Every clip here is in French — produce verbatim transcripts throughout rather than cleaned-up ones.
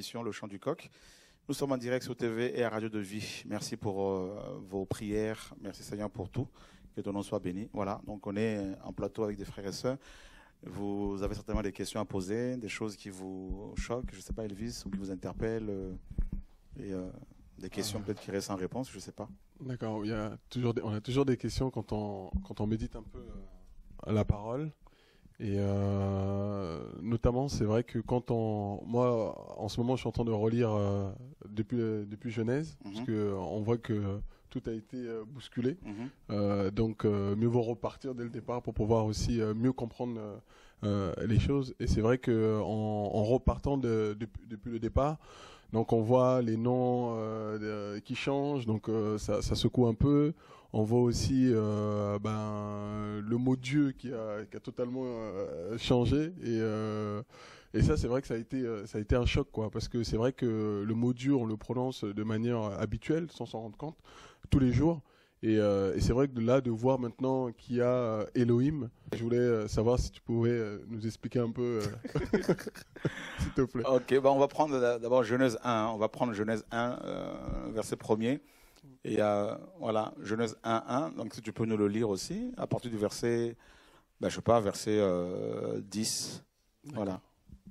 l'émission Le Chant du Coq. Nous sommes en direct sur T V et à Radio de Vie. Merci pour euh, vos prières. Merci Seigneur pour tout. Que ton nom soit béni. Voilà, donc on est en plateau avec des frères et sœurs. Vous avez certainement des questions à poser, des choses qui vous choquent, je ne sais pas, Elvis, ou qui vous interpellent, euh, et euh, des questions peut-être qui restent sans réponse, je ne sais pas. D'accord, il y a toujours des, on a toujours des questions quand on, quand on médite un peu euh, la parole. Et euh, notamment, c'est vrai que quand on... Moi, en ce moment, je suis en train de relire euh, depuis, depuis Genèse, mm-hmm. parce qu'on voit que tout a été euh, bousculé. Mm-hmm. euh, donc, euh, mieux vaut repartir dès le départ pour pouvoir aussi euh, mieux comprendre euh, les choses. Et c'est vrai qu'en en repartant de, de, depuis le départ, donc on voit les noms euh, de, qui changent, donc euh, ça, ça secoue un peu. On voit aussi euh, ben, le mot Dieu qui a, qui a totalement euh, changé. Et, euh, et ça, c'est vrai que ça a été, ça a été un choc, quoi, parce que c'est vrai que le mot Dieu, on le prononce de manière habituelle, sans s'en rendre compte, tous les jours. Et, euh, et c'est vrai que de là, de voir maintenant qu'il y a Elohim, je voulais savoir si tu pouvais nous expliquer un peu, euh... s'il te plaît. Ok, bah on va prendre d'abord Genèse un. On va prendre Genèse un, euh, verset premier. Et euh, voilà, Genèse un, un. Donc si tu peux nous le lire aussi, à partir du verset, ben, je sais pas, verset euh, dix. Voilà.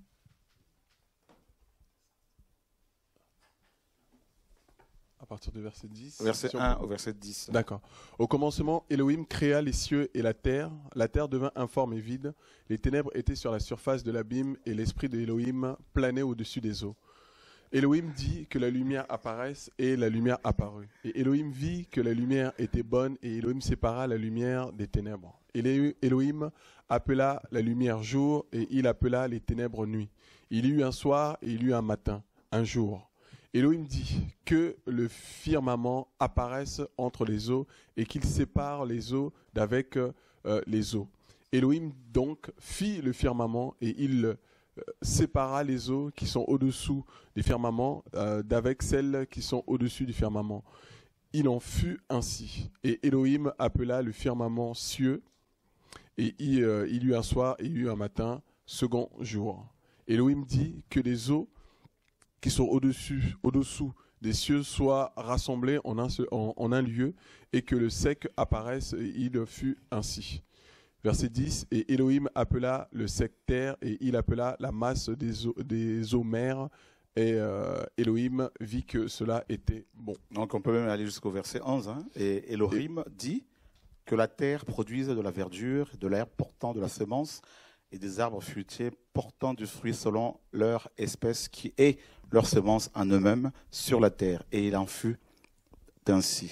À partir du verset dix. Verset un au verset dix. D'accord. Au commencement, Elohim créa les cieux et la terre. La terre devint informe et vide. Les ténèbres étaient sur la surface de l'abîme et l'esprit d'Elohim planait au-dessus des eaux. Elohim dit que la lumière apparaisse et la lumière apparut. Et Elohim vit que la lumière était bonne et Elohim sépara la lumière des ténèbres. Et Elohim appela la lumière jour et il appela les ténèbres nuit. Il y eut un soir et il y eut un matin, un jour. Elohim dit que le firmament apparaisse entre les eaux et qu'il sépare les eaux d'avec euh, les eaux. Elohim donc fit le firmament et il euh, sépara les eaux qui sont au-dessous des firmaments euh, d'avec celles qui sont au-dessus du firmament. Il en fut ainsi. Et Elohim appela le firmament cieux et il, euh, il y eut un soir et il y eut un matin, second jour. Elohim dit que les eaux qui sont au-dessus, au-dessous des cieux soient rassemblées en un, en, en un lieu et que le sec apparaisse et il fut ainsi. Verset dix, et Elohim appela le sec terre et il appela la masse des eaux, des eaux mers et euh, Elohim vit que cela était bon. Donc on peut même aller jusqu'au verset onze. Hein, et Elohim et... dit que la terre produise de la verdure, de l'herbe portant de la semence et des arbres fruitiers portant du fruit selon leur espèce qui est leur semence en eux-mêmes sur la terre. Et il en fut ainsi.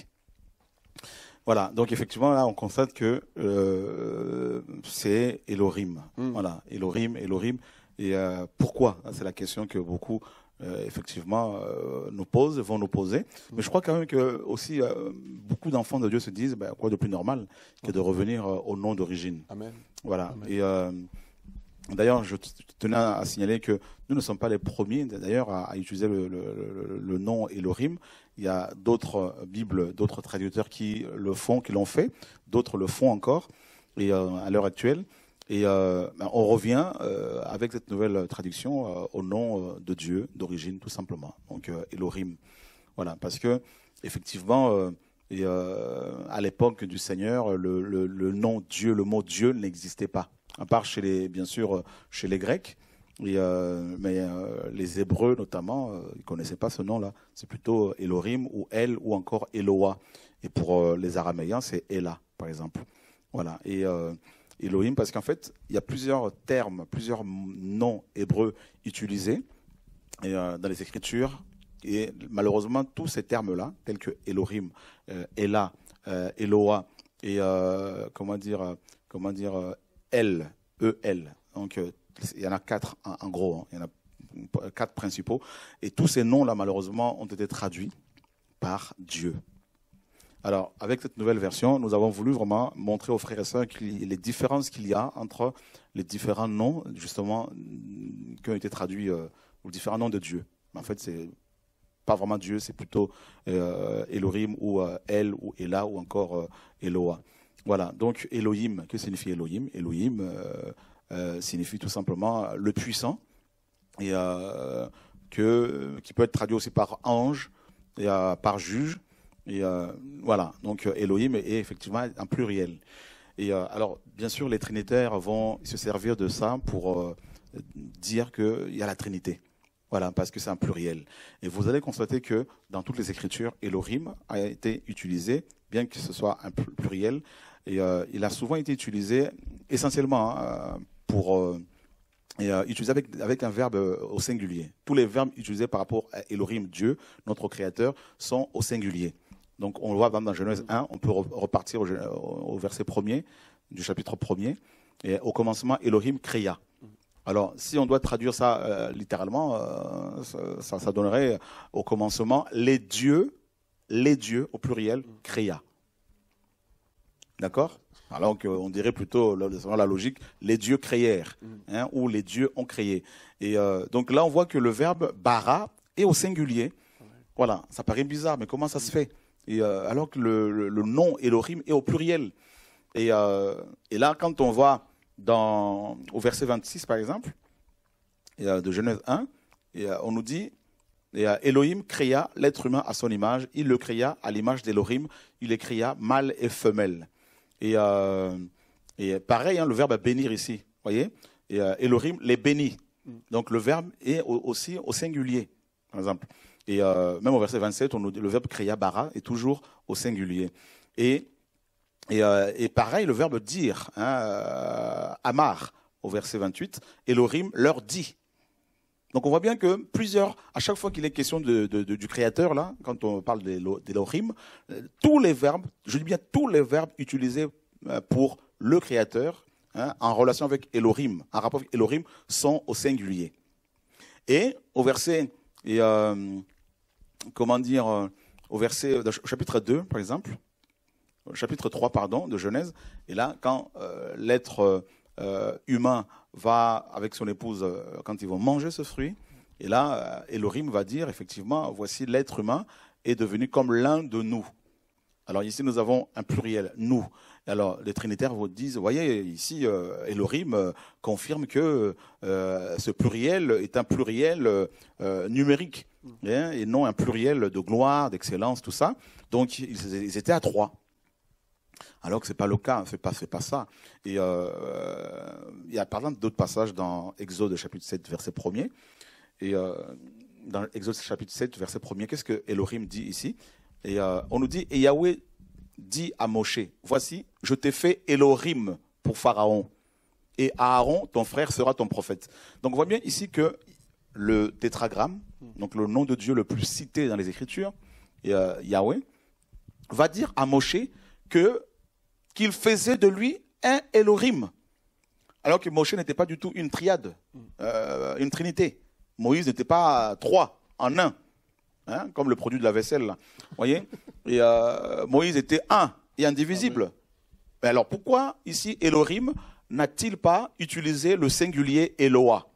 Voilà, donc effectivement, là, on constate que euh, c'est Elohim. Mm. Voilà, Elohim, Elohim. Et euh, pourquoi? C'est la question que beaucoup, euh, effectivement, euh, nous posent, vont nous poser. Mm. Mais je crois quand même que aussi euh, beaucoup d'enfants de Dieu se disent, ben, quoi de plus normal que de revenir euh, au nom d'origine. Amen. Voilà. Amen. Et euh, d'ailleurs, je tenais à signaler que nous ne sommes pas les premiers, d'ailleurs, à, à utiliser le, le, le, le nom Elohim. Il y a d'autres Bibles, d'autres traducteurs qui le font, qui l'ont fait. D'autres le font encore, et euh, à l'heure actuelle. Et euh, on revient euh, avec cette nouvelle traduction euh, au nom euh, de Dieu, d'origine, tout simplement. Donc euh, Elohim. Voilà, parce que effectivement, euh, et, euh, à l'époque du Seigneur, le, le, le nom Dieu, le mot Dieu n'existait pas. À part chez les, bien sûr, chez les Grecs, et, euh, mais euh, les Hébreux notamment, euh, ils ne connaissaient pas ce nom-là. C'est plutôt Elohim ou El ou encore Eloah. Et pour euh, les Araméens, c'est Ela, par exemple. Voilà. Et euh, Elohim, parce qu'en fait, il y a plusieurs termes, plusieurs noms hébreux utilisés et, euh, dans les Écritures. Et malheureusement, tous ces termes-là, tels que Elohim, euh, Ela, euh, Eloah et euh, comment dire, euh, comment dire, euh, El, E L. Donc, euh, il y en a quatre en, en gros, hein. Il y en a quatre principaux. Et tous ces noms-là, malheureusement, ont été traduits par Dieu. Alors, avec cette nouvelle version, nous avons voulu vraiment montrer aux frères et sœurs les différences qu'il y a entre les différents noms, justement, qui ont été traduits, euh, ou les différents noms de Dieu. Mais en fait, c'est pas vraiment Dieu, c'est plutôt euh, Elohim ou euh, El ou Ela ou encore euh, Eloah. Voilà, donc Elohim, que signifie Elohim? Elohim euh, euh, signifie tout simplement le puissant. Et euh, que, qui peut être traduit aussi par ange et euh, par juge. Et euh, voilà, donc Elohim est, est effectivement un pluriel. Et euh, alors, bien sûr, les trinitaires vont se servir de ça pour euh, dire qu'il y a la Trinité. Voilà, parce que c'est un pluriel. Et vous allez constater que dans toutes les Écritures, Elohim a été utilisé, bien que ce soit un pluriel, et euh, il a souvent été utilisé essentiellement hein, pour euh, et, euh, utilisé avec, avec un verbe au singulier. Tous les verbes utilisés par rapport à Elohim, Dieu, notre Créateur, sont au singulier. Donc on le voit dans Genèse un, on peut repartir au, au verset premier du chapitre premier. Et au commencement, Elohim créa. Alors si on doit traduire ça euh, littéralement, euh, ça, ça donnerait au commencement les dieux, les dieux au pluriel créa. D'accord? Alors qu'on dirait plutôt, selon la logique, les dieux créèrent, hein, ou les dieux ont créé. Et euh, donc là on voit que le verbe bara est au singulier. Voilà, ça paraît bizarre, mais comment ça se fait? Et euh, alors que le, le, le nom Elohim est au pluriel. Et, euh, et là, quand on va dans, au verset vingt-six, par exemple, et, euh, de Genèse un, et, euh, on nous dit, et, euh, Elohim créa l'être humain à son image, il le créa à l'image d'Elohim, il les créa mâle et femelle. Et, euh, et pareil, hein, le verbe bénir ici, voyez, et euh, Elohim les bénit. Donc le verbe est au, aussi au singulier, par exemple. Et euh, même au verset vingt-sept, on nous dit, le verbe créa bara est toujours au singulier. Et, et, euh, et pareil, le verbe dire, hein, euh, amar, au verset vingt-huit, Elohim leur dit. Donc on voit bien que plusieurs, à chaque fois qu'il est question de, de, de, du Créateur, là, quand on parle d'Elohim, tous les verbes, je dis bien tous les verbes utilisés pour le Créateur, hein, en relation avec Elohim, en rapport avec Elohim, sont au singulier. Et au verset... Et, euh, comment dire, euh, au verset, au chapitre deux, par exemple, au chapitre trois, pardon, de Genèse, et là, quand euh, l'être euh, humain va avec son épouse, euh, quand ils vont manger ce fruit, et là, euh, Elohim va dire, effectivement, voici l'être humain est devenu comme l'un de nous. Alors ici, nous avons un pluriel, nous. Alors, les trinitaires vous disent, vous voyez, ici, euh, Elohim euh, confirme que euh, ce pluriel est un pluriel euh, numérique, hein, et non un pluriel de gloire, d'excellence, tout ça. Donc, ils, ils étaient à trois. Alors que ce n'est pas le cas, ce n'est pas, c'est pas ça. Et euh, il y a par exemple d'autres passages dans Exode chapitre sept, verset premier. Et euh, dans Exode chapitre sept, verset premier, qu'est-ce que Elohim dit ici? Et euh, on nous dit, et Yahweh dit à Moshe, voici, je t'ai fait Elohim pour Pharaon, et Aaron, ton frère, sera ton prophète. Donc on voit bien ici que le tétragramme, donc le nom de Dieu le plus cité dans les Écritures, et, euh, Yahweh, va dire à Moshe que qu'il faisait de lui un Elohim, alors que Moshe n'était pas du tout une triade, euh, une trinité. Moïse n'était pas trois en un. Hein, comme le produit de la vaisselle, là. Voyez, et euh, Moïse était un et indivisible. Mais alors pourquoi ici Elohim n'a-t-il pas utilisé le singulier Eloah?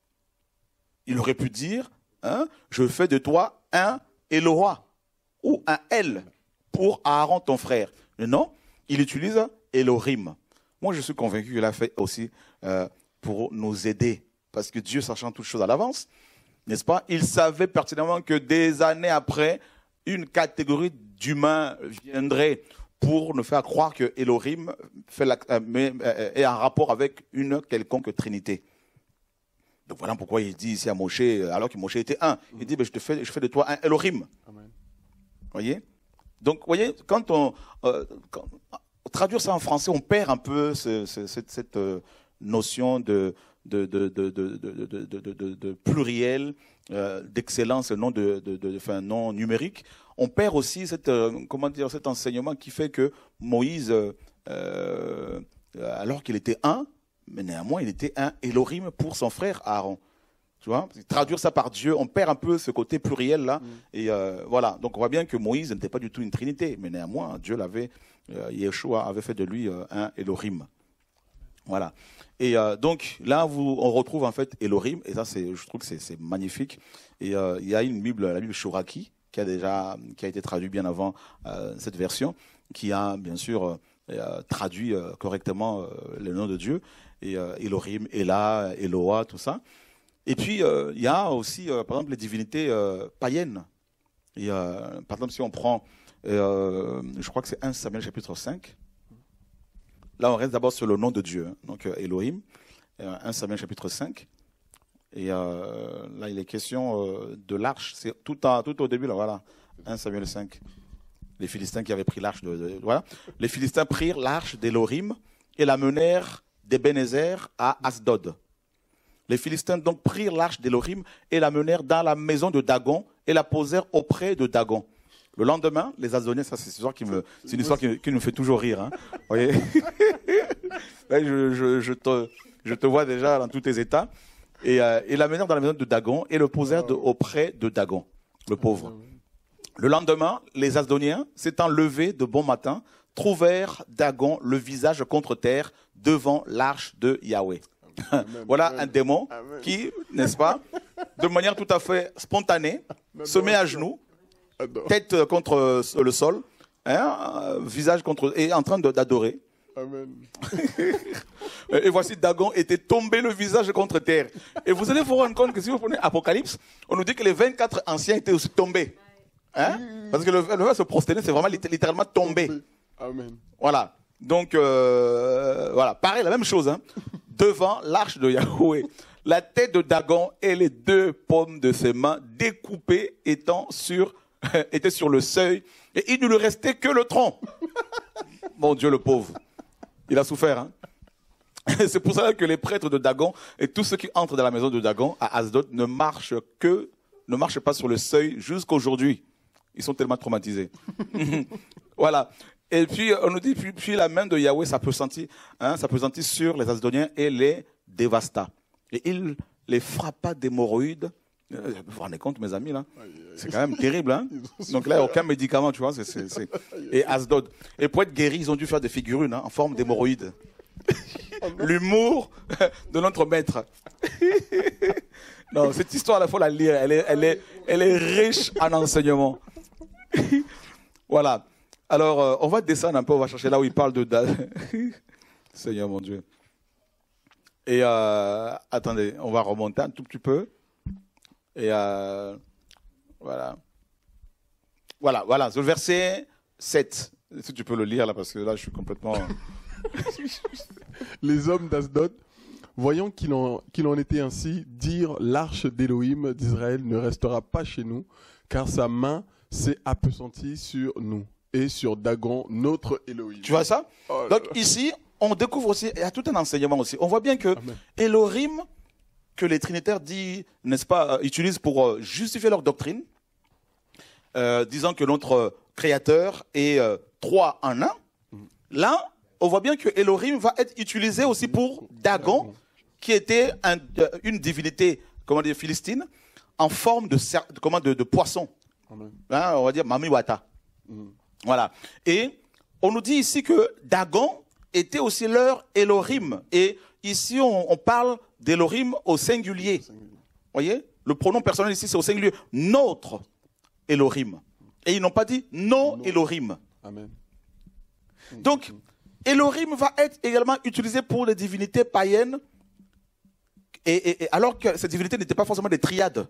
Il aurait pu dire, hein, je fais de toi un Eloah ou un El pour Aaron ton frère. Mais non, il utilise Elohim. Moi je suis convaincu qu'il a fait aussi euh, pour nous aider, parce que Dieu, sachant toutes choses à l'avance, n'est-ce pas? Il savait pertinemment que des années après, une catégorie d'humains viendrait pour nous faire croire que Elohim fait la, euh, est en rapport avec une quelconque trinité. Donc voilà pourquoi il dit ici à Moshe, alors que Moshe était un, il dit, ben, je, te fais, je fais de toi un Elohim. Amen. Voyez? Donc, voyez, quand on euh, quand, traduire ça en français, on perd un peu ce, ce, cette, cette euh, notion de De, de, de, de, de, de, de, de, de pluriel, euh, d'excellence, non, de, de, de, enfin, non numérique. On perd aussi cette, euh, comment dire, cet enseignement qui fait que Moïse, euh, alors qu'il était un, mais néanmoins il était un Elohim pour son frère Aaron. Tu vois, traduire ça par Dieu, on perd un peu ce côté pluriel là. Mm. Et euh, voilà, donc on voit bien que Moïse n'était pas du tout une trinité, mais néanmoins Dieu l'avait, euh, Yeshua avait fait de lui euh, un Elohim. Voilà. Et euh, donc là, vous, on retrouve en fait Elohim, et ça, c'est, je trouve que c'est magnifique. Et euh, il y a une Bible, la Bible Shoraki, qui a déjà, qui a été traduite bien avant euh, cette version, qui a bien sûr euh, traduit euh, correctement euh, le nom de Dieu, et euh, Elohim, Ela, Eloah, tout ça. Et puis, euh, il y a aussi, euh, par exemple, les divinités euh, païennes. Et, euh, par exemple, si on prend, euh, je crois que c'est un Samuel chapitre cinq. Là, on reste d'abord sur le nom de Dieu, hein. Donc euh, Elohim, euh, un Samuel chapitre cinq. Et euh, là, il est question euh, de l'arche. C'est tout, à, tout au début, là, voilà, un Samuel cinq. Les Philistins qui avaient pris l'arche de, de, voilà. Les Philistins prirent l'arche d'Elohim et la menèrent d'Ebenezer à Asdod. Les Philistins donc prirent l'arche d'Elohim et la menèrent dans la maison de Dagon et la posèrent auprès de Dagon. Le lendemain, les Asdoniens, ça c'est une histoire qui me, c'est une histoire qui, qui nous fait toujours rire. Hein. Vous voyez Là, je, je, je, te, je te vois déjà dans tous tes états. Et, euh, et la menèrent dans la maison de Dagon et le posèrent de, auprès de Dagon, le pauvre. Le lendemain, les Asdoniens, s'étant levés de bon matin, trouvèrent Dagon le visage contre terre devant l'arche de Yahweh. Amen. Voilà Amen. Un démon Amen. Qui, n'est-ce pas, de manière tout à fait spontanée, Amen. Se met à genoux, Amen. Tête contre le sol, hein, visage contre, et en train d'adorer. Amen. Et voici Dagon était tombé le visage contre terre. Et vous allez vous rendre compte que si vous prenez Apocalypse, on nous dit que les vingt-quatre anciens étaient aussi tombés. Hein? Parce que le, le verbe se prosterner, c'est vraiment littéralement tombé. Amen. Voilà. Donc, euh, voilà. Pareil, la même chose. Hein? Devant l'arche de Yahweh, la tête de Dagon et les deux paumes de ses mains découpées étant sur, étaient sur le seuil. Et il ne lui restait que le tronc. Mon Dieu, le pauvre. Il a souffert. Hein? C'est pour ça que les prêtres de Dagon et tous ceux qui entrent dans la maison de Dagon à Asdod ne marchent que, ne marchent pas sur le seuil jusqu'aujourd'hui. Ils sont tellement traumatisés. Voilà. Et puis, on nous dit, puis, puis la main de Yahweh s'appesantit hein, sur les Asdoniens et les dévasta. Et il les frappa d'hémorroïdes. Vous vous rendez compte, mes amis, là? C'est quand même terrible, hein? Donc là, il n'y a aucun médicament, tu vois. C'est, c'est, c'est... Et Asdod. Et pour être guéris, ils ont dû faire des figurines hein, en forme d'hémorroïdes. L'humour de notre maître. Non, cette histoire, il faut la lire. Elle est, elle est, elle est riche en enseignements. Voilà. Alors, euh, on va descendre un peu, on va chercher là où il parle de... Seigneur mon Dieu. Et euh, attendez, on va remonter un tout petit peu. Et euh, voilà. Voilà, voilà, c'est le verset sept. Si tu peux le lire là, parce que là, je suis complètement... Les hommes d'Asdod, voyant qu'il en, qu'il en était ainsi, dirent « L'arche d'Élohim d'Israël ne restera pas chez nous, car sa main s'est appesantie sur nous et sur Dagon, notre Elohim. » Tu vois ça? Oh donc ici, on découvre aussi, il y a tout un enseignement aussi. On voit bien que Amen. Elohim, que les trinitaires disent, n'est-ce pas, euh, utilisent pour euh, justifier leur doctrine, euh, disant que notre créateur est euh, trois en un. Mm. Là, on voit bien que Elohim va être utilisé aussi pour Dagon, qui était un, une divinité, comment dire, philistine, en forme de, comment, de, de poisson. Hein, on va dire Mamiwata. Mm. Voilà. Et on nous dit ici que Dagon était aussi leur Elohim. Et ici, on, on parle d'Elohim au singulier. Vous voyez? Le pronom personnel ici, c'est au singulier. Notre Elohim. Et ils n'ont pas dit nos no. Elohim. Amen. Donc, Elohim va être également utilisé pour les divinités païennes, et, et, et alors que ces divinités n'étaient pas forcément des triades.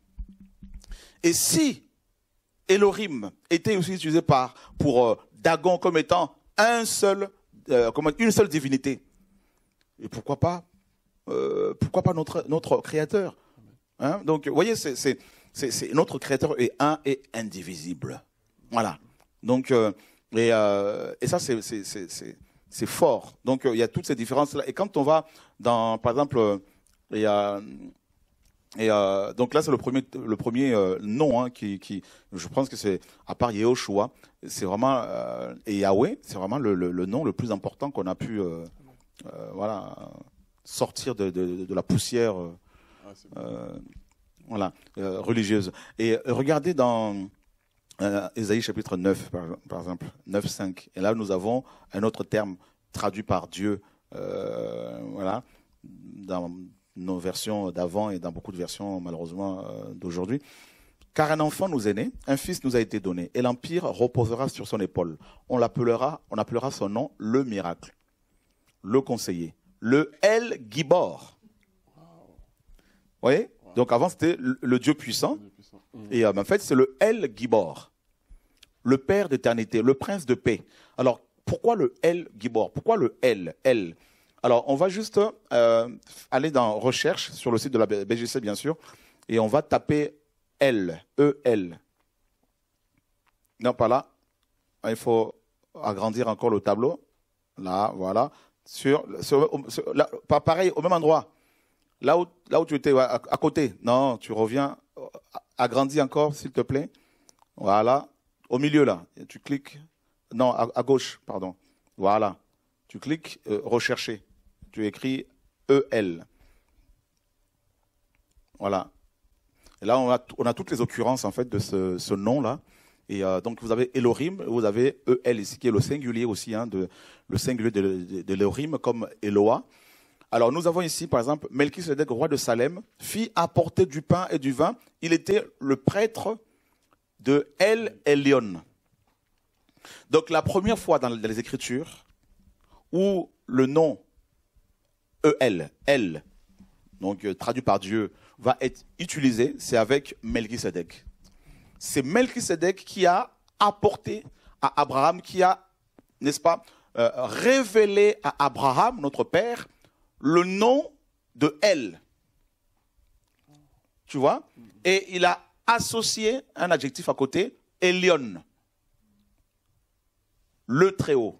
Et si Elohim était aussi utilisé par, pour euh, Dagon comme étant un seul, euh, comme une seule divinité, et pourquoi pas, euh, pourquoi pas notre, notre créateur hein? Donc, vous voyez, c'est, c'est, c'est, c'est, notre créateur est un et indivisible. Voilà. Donc, euh, et, euh, et ça, c'est, c'est, c'est, c'est, c'est fort. Donc, euh, il y a toutes ces différences-là. Et quand on va dans, par exemple, euh, il y a... Et euh, donc là, c'est le premier, le premier euh, nom hein, qui, qui, je pense que c'est, à part Yehoshua, c'est vraiment, euh, et Yahweh, c'est vraiment le, le, le nom le plus important qu'on a pu euh, euh, voilà, sortir de, de, de la poussière euh, euh, voilà, euh, religieuse. Et regardez dans euh, Ésaïe chapitre neuf, par, par exemple, neuf cinq. Et là, nous avons un autre terme traduit par Dieu, euh, voilà, dans nos versions d'avant et dans beaucoup de versions, malheureusement, euh, d'aujourd'hui. Car un enfant nous est né, un fils nous a été donné, et l'empire reposera sur son épaule. On l'appellera, on appellera son nom le miracle, le conseiller, le El Gibor. voyez? Donc avant, c'était le, le Dieu puissant. Et euh, en fait, c'est le El Gibor, le Père d'éternité, le Prince de paix. Alors, pourquoi le El Gibor? Pourquoi le El? El. Alors, on va juste euh, aller dans recherche sur le site de la B G C, bien sûr, et on va taper El, E L. Non, pas là. Il faut agrandir encore le tableau. Là, voilà. Sur, sur, sur là, pareil, au même endroit. Là où, là où tu étais, à, à côté. Non, tu reviens. Agrandis encore, s'il te plaît. Voilà. Au milieu, là. Tu cliques. Non, à, à gauche, pardon. Voilà. Tu cliques, euh, rechercher. Tu écris E L. Voilà. Et là, on a, on a toutes les occurrences, en fait, de ce, ce nom-là. Et euh, donc, vous avez Elohim, vous avez E L ici, qui est le singulier aussi, hein, de, le singulier de, de, de l'Elohim, comme Eloah. Alors, nous avons ici, par exemple, Melchisedec, roi de Salem, fit apporter du pain et du vin. Il était le prêtre de El Elyon. Donc, la première fois dans les Écritures où le nom E L, El, donc euh, traduit par Dieu, va être utilisé, c'est avec Melchisedec. C'est Melchisedec qui a apporté à Abraham, qui a, n'est-ce pas, euh, révélé à Abraham, notre père, le nom de El. Tu vois? Et il a associé un adjectif à côté, Elyon, le Très-Haut.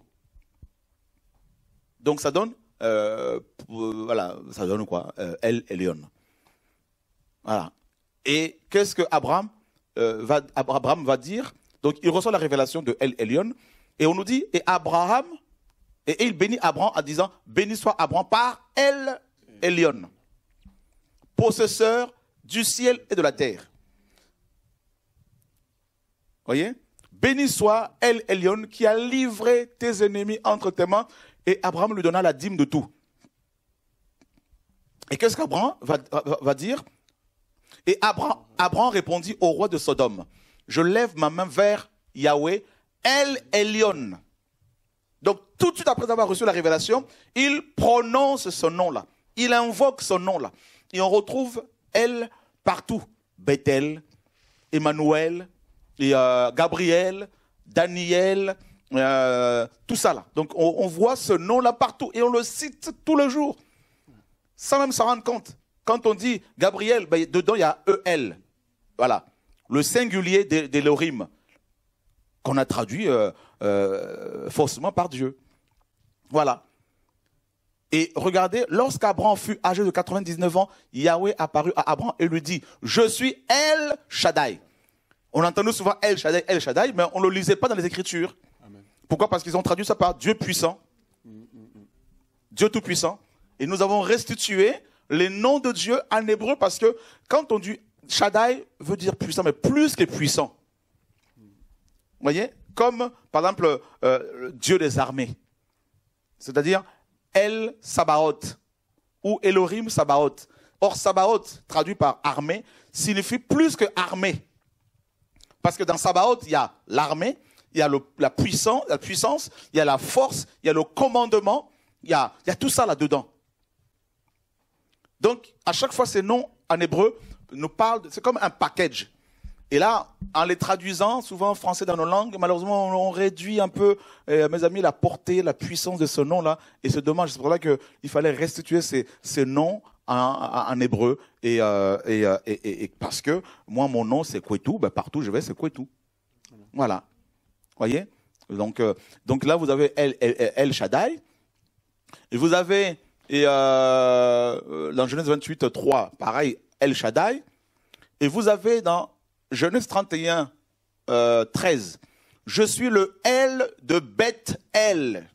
Donc ça donne, euh, voilà, ça donne quoi? euh, El Elyon. Voilà. Et qu'est-ce que Abraham Euh, va, Abraham va dire, donc il reçoit la révélation de El Elyon, et on nous dit, et Abraham, et, et il bénit Abraham en disant, béni soit Abraham par El Elyon, possesseur du ciel et de la terre. Voyez? Béni soit El Elyon qui a livré tes ennemis entre tes mains, et Abraham lui donna la dîme de tout. Et qu'est-ce qu'Abraham va, va, va dire? Et Abraham, Abraham répondit au roi de Sodome, je lève ma main vers Yahweh, El Elyon. Donc tout de suite après avoir reçu la révélation, il prononce ce nom-là. Il invoque ce nom-là. Et on retrouve El partout. Bethel, Emmanuel, et, euh, Gabriel, Daniel, euh, tout ça là. Donc on, on voit ce nom-là partout et on le cite tous les jours, sans même s'en rendre compte. Quand on dit Gabriel, ben, dedans il y a E L. Voilà. Le singulier d'Elohim, qu'on a traduit euh, euh, faussement par Dieu. Voilà. Et regardez, lorsqu'Abraham fut âgé de quatre-vingt-dix-neuf ans, Yahweh apparut à Abraham et lui dit, je suis El Shaddai. On entend souvent El Shaddai, El Shaddai, mais on ne le lisait pas dans les Écritures. Amen. Pourquoi? Parce qu'ils ont traduit ça par Dieu puissant. Mm, mm, mm. Dieu tout-puissant. Et nous avons restitué les noms de Dieu en hébreu, parce que quand on dit Shaddai, veut dire puissant, mais plus que puissant. Vous voyez? Comme, par exemple, euh, Dieu des armées. C'est-à-dire El Sabaoth ou Elohim Sabaoth. Or, Sabaoth, traduit par armée, signifie plus que armée. Parce que dans Sabaoth, il y a l'armée, il y a le, la, puissance, la puissance, il y a la force, il y a le commandement, il y a, il y a tout ça là-dedans. Donc, à chaque fois, ces noms en hébreu nous parlent, c'est comme un package. Et là, en les traduisant, souvent en français dans nos langues, malheureusement, on réduit un peu, euh, mes amis, la portée, la puissance de ce nom-là. Et c'est dommage. C'est pour ça qu'il fallait restituer ces, ces noms en, en, en hébreu. Et, euh, et, et, et, et parce que moi, mon nom, c'est Kwetu. Ben, partout où je vais, c'est Kwetu. Voilà. Vous voyez? Donc, euh, donc là, vous avez El, El, El Shaddai. Et vous avez... Et euh, dans Genèse vingt-huit, trois, pareil, El Shaddai. Et vous avez dans Genèse trente et un, euh, treize, je suis le El de Beth-El.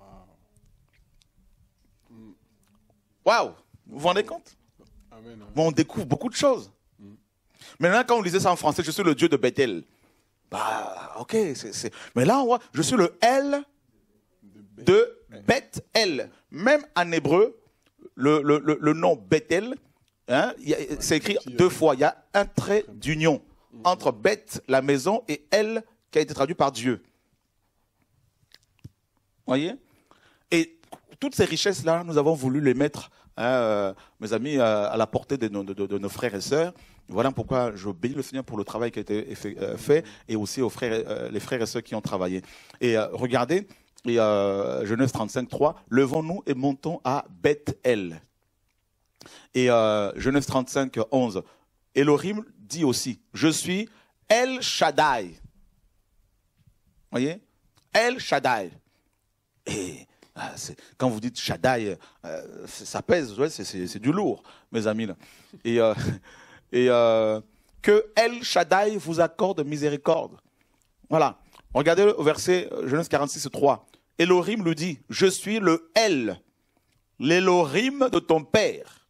Waouh! Wow. Vous vous rendez compte? Amen, amen. Bon, on découvre beaucoup de choses. Mm. Maintenant, quand on lisait ça en français, je suis le Dieu de Bethel. Bah, ok. c'est, c'est... Mais là, on voit, je suis le El de Beth-El. Même en hébreu, le, le, le, le nom Bethel, hein, c'est écrit deux fois. Il y a un trait d'union entre Beth, la maison, et El, qui a été traduit par Dieu. Voyez? Et toutes ces richesses-là, nous avons voulu les mettre, hein, euh, mes amis, à, à la portée de nos, de, de, de nos frères et sœurs. Voilà pourquoi je bénis le Seigneur pour le travail qui a été fait et aussi aux frères, euh, les frères et sœurs qui ont travaillé. Et euh, regardez, et, euh, Genèse trente-cinq, trois, levons-nous et montons à Beth-El. Et euh, Genèse trente-cinq, onze, Elohim dit aussi, je suis El Shaddai. Voyez, El Shaddai. Et ah, quand vous dites Shaddai, euh, ça pèse, ouais, c'est du lourd, mes amis. Là. Et, euh, et euh, que El Shaddai vous accorde miséricorde. Voilà. Regardez au verset Genèse quarante-six, trois. Elohim lui dit, je suis le El, l'Elohim de ton père.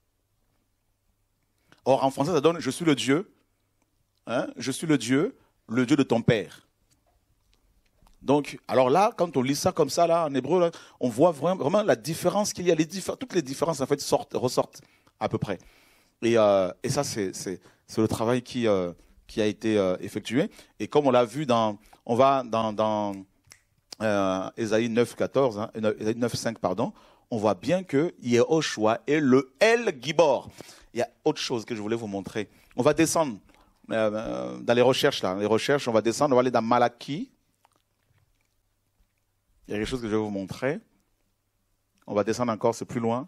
Or, en français, ça donne, je suis le Dieu, hein, je suis le Dieu, le Dieu de ton père. Donc, alors là, quand on lit ça comme ça, là, en hébreu, là, on voit vraiment, vraiment la différence qu'il y a. Les toutes les différences, en fait, sortent, ressortent à peu près. Et, euh, et ça, c'est le travail qui, euh, qui a été euh, effectué. Et comme on l'a vu, dans, on va dans, dans euh, Ésaïe neuf, quatorze, hein, Ésaïe neuf, cinq, pardon, on voit bien que Yehoshua est le El Gibor. Il y a autre chose que je voulais vous montrer. On va descendre euh, dans les recherches, là. Les recherches, on va descendre, on va aller dans Malachie. Il y a quelque chose que je vais vous montrer. On va descendre encore, c'est plus loin.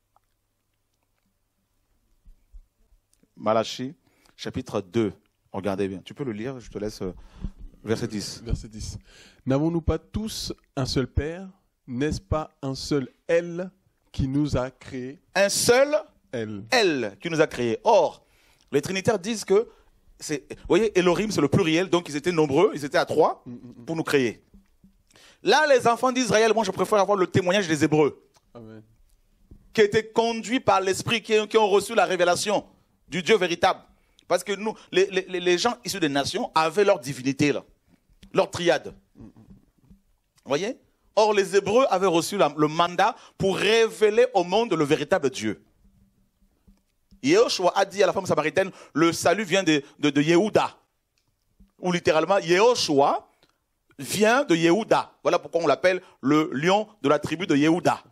Malachie, chapitre deux. Regardez bien. Tu peux le lire, je te laisse. Euh, verset dix. Verset dix. N'avons-nous pas tous un seul Père? N'est-ce pas un seul El qui nous a créés? Un seul El. El qui nous a créés. Or, les trinitaires disent que, vous voyez, Elohim, c'est le pluriel, donc ils étaient nombreux, ils étaient à trois pour nous créer. Là, les enfants d'Israël, moi je préfère avoir le témoignage des Hébreux. Amen. Qui étaient conduits par l'Esprit, qui, qui ont reçu la révélation du Dieu véritable. Parce que nous, les, les, les gens issus des nations avaient leur divinité, là, leur triade. Vous voyez? Or, les Hébreux avaient reçu la, le mandat pour révéler au monde le véritable Dieu. Yehoshua a dit à la femme samaritaine, le salut vient de, de, de Yehuda. Ou littéralement, Yehoshua vient de Yehuda. Voilà pourquoi on l'appelle le lion de la tribu de Yehuda.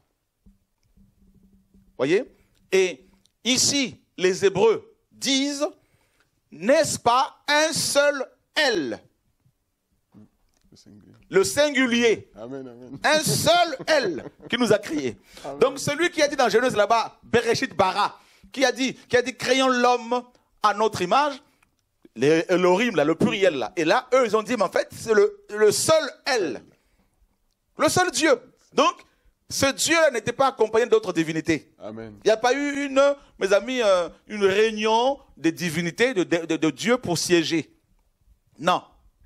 Voyez? Et ici, les Hébreux disent, n'est-ce pas un seul El? Le singulier. Le singulier. Amen, amen. Un seul El qui nous a créés. Amen. Donc celui qui a dit dans Genèse là-bas, Bereshit bara, qui a dit, qui a dit créons l'homme à notre image, les Elohim, là, le pluriel, là. Et là, eux, ils ont dit, mais en fait, c'est le, le seul El. Le seul Dieu. Donc, ce Dieu-là n'était pas accompagné d'autres divinités. Amen. Il n'y a pas eu, une, mes amis, euh, une réunion des divinités, de, de, de, de Dieu pour siéger. Non.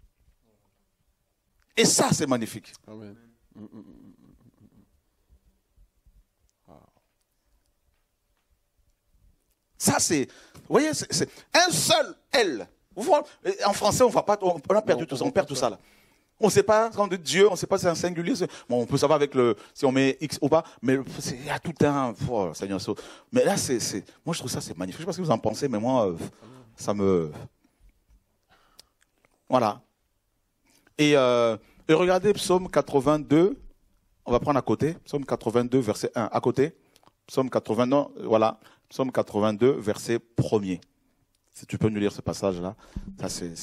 Et ça, c'est magnifique. Amen. Ça, c'est, vous voyez, c'est un seul El. Vous voyez, en français, on va pas, on a perdu non, tout ça, on perd tout ça là. On ne sait pas quand on dit Dieu, on ne sait pas si c'est un singulier. Bon, on peut savoir avec le, si on met X ou pas, mais il y a tout un, oh, Seigneur, mais là, c'est, moi je trouve ça c'est magnifique. Je ne sais pas ce que vous en pensez, mais moi, euh, ça me, voilà. Et, euh, et regardez Psaume quatre-vingt-deux. On va prendre à côté. Psaume quatre-vingt-deux, verset un, à côté. Psaume quatre-vingts, non, voilà. Psaume quatre-vingt-deux, verset premier. Si tu peux nous lire ce passage-là, ça c'est...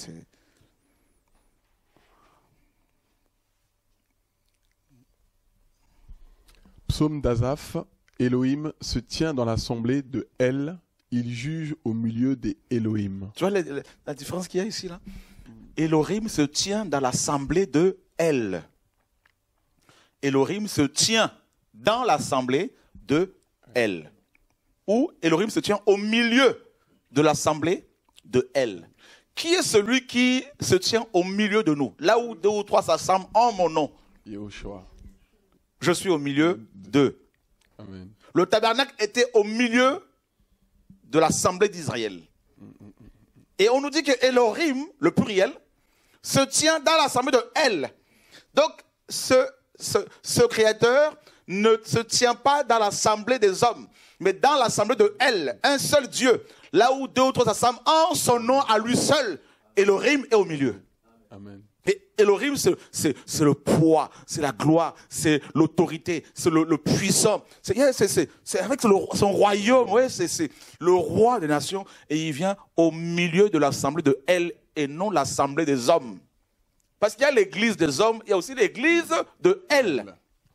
Psaume d'Azaph, Elohim se tient dans l'assemblée de El, il juge au milieu des Elohim. Tu vois la, la, la différence qu'il y a ici là? Elohim se tient dans l'assemblée de El. Elohim se tient dans l'assemblée de El. Ou Elohim se tient au milieu de l'assemblée de El. Qui est celui qui se tient au milieu de nous? Là où deux ou trois s'assemblent en mon nom. Yehoshua. Je suis au milieu d'eux. Le tabernacle était au milieu de l'assemblée d'Israël. Et on nous dit que Elohim, le pluriel, se tient dans l'assemblée de El. Donc, ce, ce, ce créateur ne se tient pas dans l'assemblée des hommes, mais dans l'assemblée de El, un seul Dieu. Là où deux ou trois s'assemblent en son nom à lui seul, Elohim est au milieu. Amen. Et Elohim, c'est le poids, c'est la gloire, c'est l'autorité, c'est le, le puissant. C'est yeah, avec le, son royaume, ouais, c'est le roi des nations. Et il vient au milieu de l'assemblée de El et non l'assemblée des hommes. Parce qu'il y a l'église des hommes, il y a aussi l'église de El.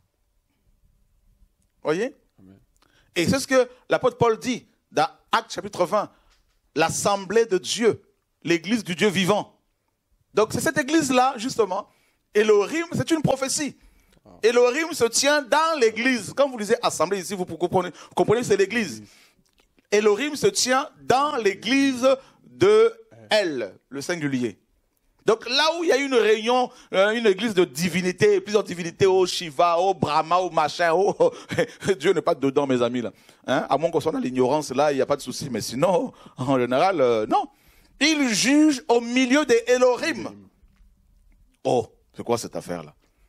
Voyez? Amen. Et c'est ce que l'apôtre Paul dit dans Actes chapitre vingt. L'assemblée de Dieu, l'église du Dieu vivant. Donc c'est cette église-là, justement. Elohim, c'est une prophétie. Elohim se tient dans l'église. Quand vous lisez assemblée ici, vous comprenez, vous comprenez que c'est l'église. Elohim se tient dans l'église de El, le singulier. Donc là où il y a une réunion, une église de divinités, plusieurs divinités, oh Shiva, oh Brahma, oh machin, oh, oh Dieu n'est pas dedans, mes amis, là. Hein? À moins qu'on soit dans l'ignorance, là, il n'y a pas de souci. Mais sinon, en général, euh, non. Il juge au milieu des Elohim. Oh, c'est quoi cette affaire-là?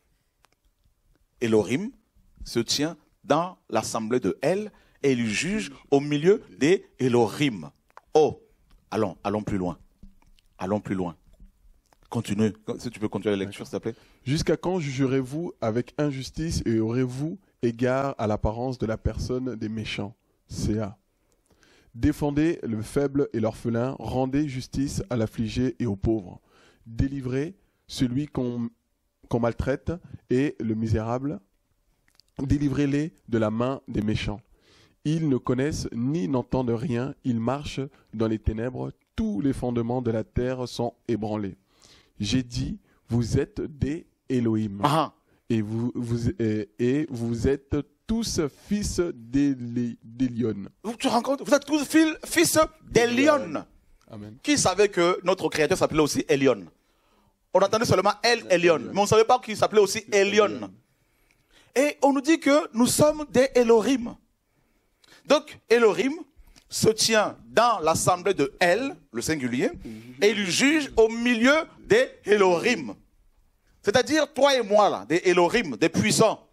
Elohim se tient dans l'assemblée de El et il juge au milieu des Elohim. Oh, allons, allons plus loin. Allons plus loin. Continue, si tu peux continuer la lecture, s'il te plaît. Jusqu'à quand jugerez-vous avec injustice et aurez-vous égard à l'apparence de la personne des méchants? C A. Défendez le faible et l'orphelin, rendez justice à l'affligé et aux pauvres. Délivrez celui qu'on qu'on maltraite et le misérable. Délivrez-les de la main des méchants. Ils ne connaissent ni n'entendent rien, ils marchent dans les ténèbres, tous les fondements de la terre sont ébranlés. J'ai dit, vous êtes des Elohim. Ah. Et, vous, vous, et, et vous êtes tous fils d'Elion. Vous te rends compte? Vous êtes tous fils d'Elion. Qui savait que notre créateur s'appelait aussi Elion? On entendait seulement El Elion, mais on ne savait pas qu'il s'appelait aussi Elion. Et on nous dit que nous sommes des Elohim. Donc Elohim se tient dans l'assemblée de El, le singulier, et il juge au milieu des Elohim. C'est-à-dire toi et moi, là, des Elohim, des puissants.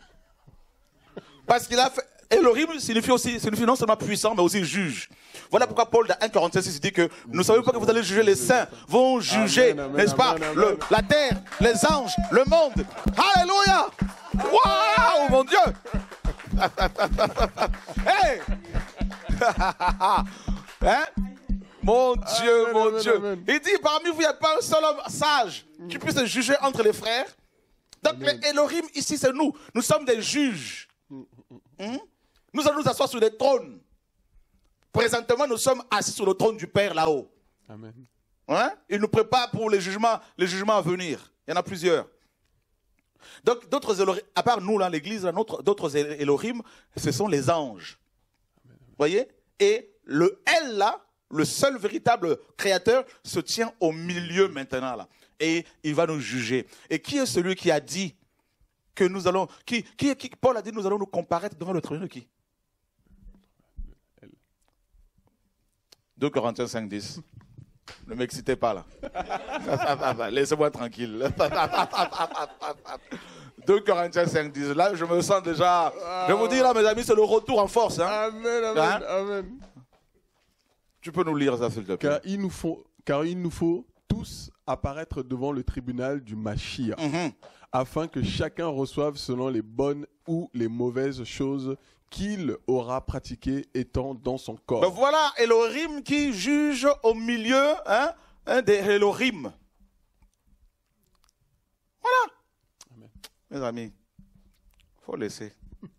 Parce qu'il a fait... Elohim signifie aussi, signifie non seulement puissant, mais aussi juge. Voilà pourquoi Paul, dans un Corinthiens six, dit que nous ne savons pas que vous allez juger les saints, vont juger, n'est-ce pas, le, la terre, les anges, le monde. Alléluia! Waouh, mon Dieu! Hey! Hein? Mon Dieu, amen, mon amen, Dieu. Amen. Il dit, parmi vous, il n'y a pas un seul homme sage qui puisse juger entre les frères. Donc, amen. Les Elohim, ici, c'est nous. Nous sommes des juges. Hmm? Nous allons nous asseoir sur des trônes. Présentement, nous sommes assis sur le trône du Père là-haut. Amen. Hein? Il nous prépare pour les jugements, les jugements à venir. Il y en a plusieurs. Donc, d'autres Elohim, à part nous, là, l'église, d'autres Elohim, ce sont les anges. Vous voyez? Et le El, là, le seul véritable créateur, se tient au milieu maintenant, là. Et il va nous juger. Et qui est celui qui a dit que nous allons... Qui, qui, qui, Paul a dit nous allons nous comparaître devant le tribunal de qui? deux Corinthiens cinq, dix. Ne m'excitez pas, là. Laissez-moi tranquille. deux Corinthiens cinq, dix. Là, je me sens déjà... Je vous dis, là, mes amis, c'est le retour en force. Hein. Amen, amen, hein? Amen. Tu peux nous lire ça, s'il te plaît. Car il nous faut, car il nous faut tous apparaître devant le tribunal du Mashiach, mm-hmm. afin que chacun reçoive selon les bonnes ou les mauvaises choses qu'il aura pratiquées étant dans son corps. Ben voilà Elohim qui juge au milieu hein, hein, des Elohim. Voilà. Amen. Mes amis, il faut laisser.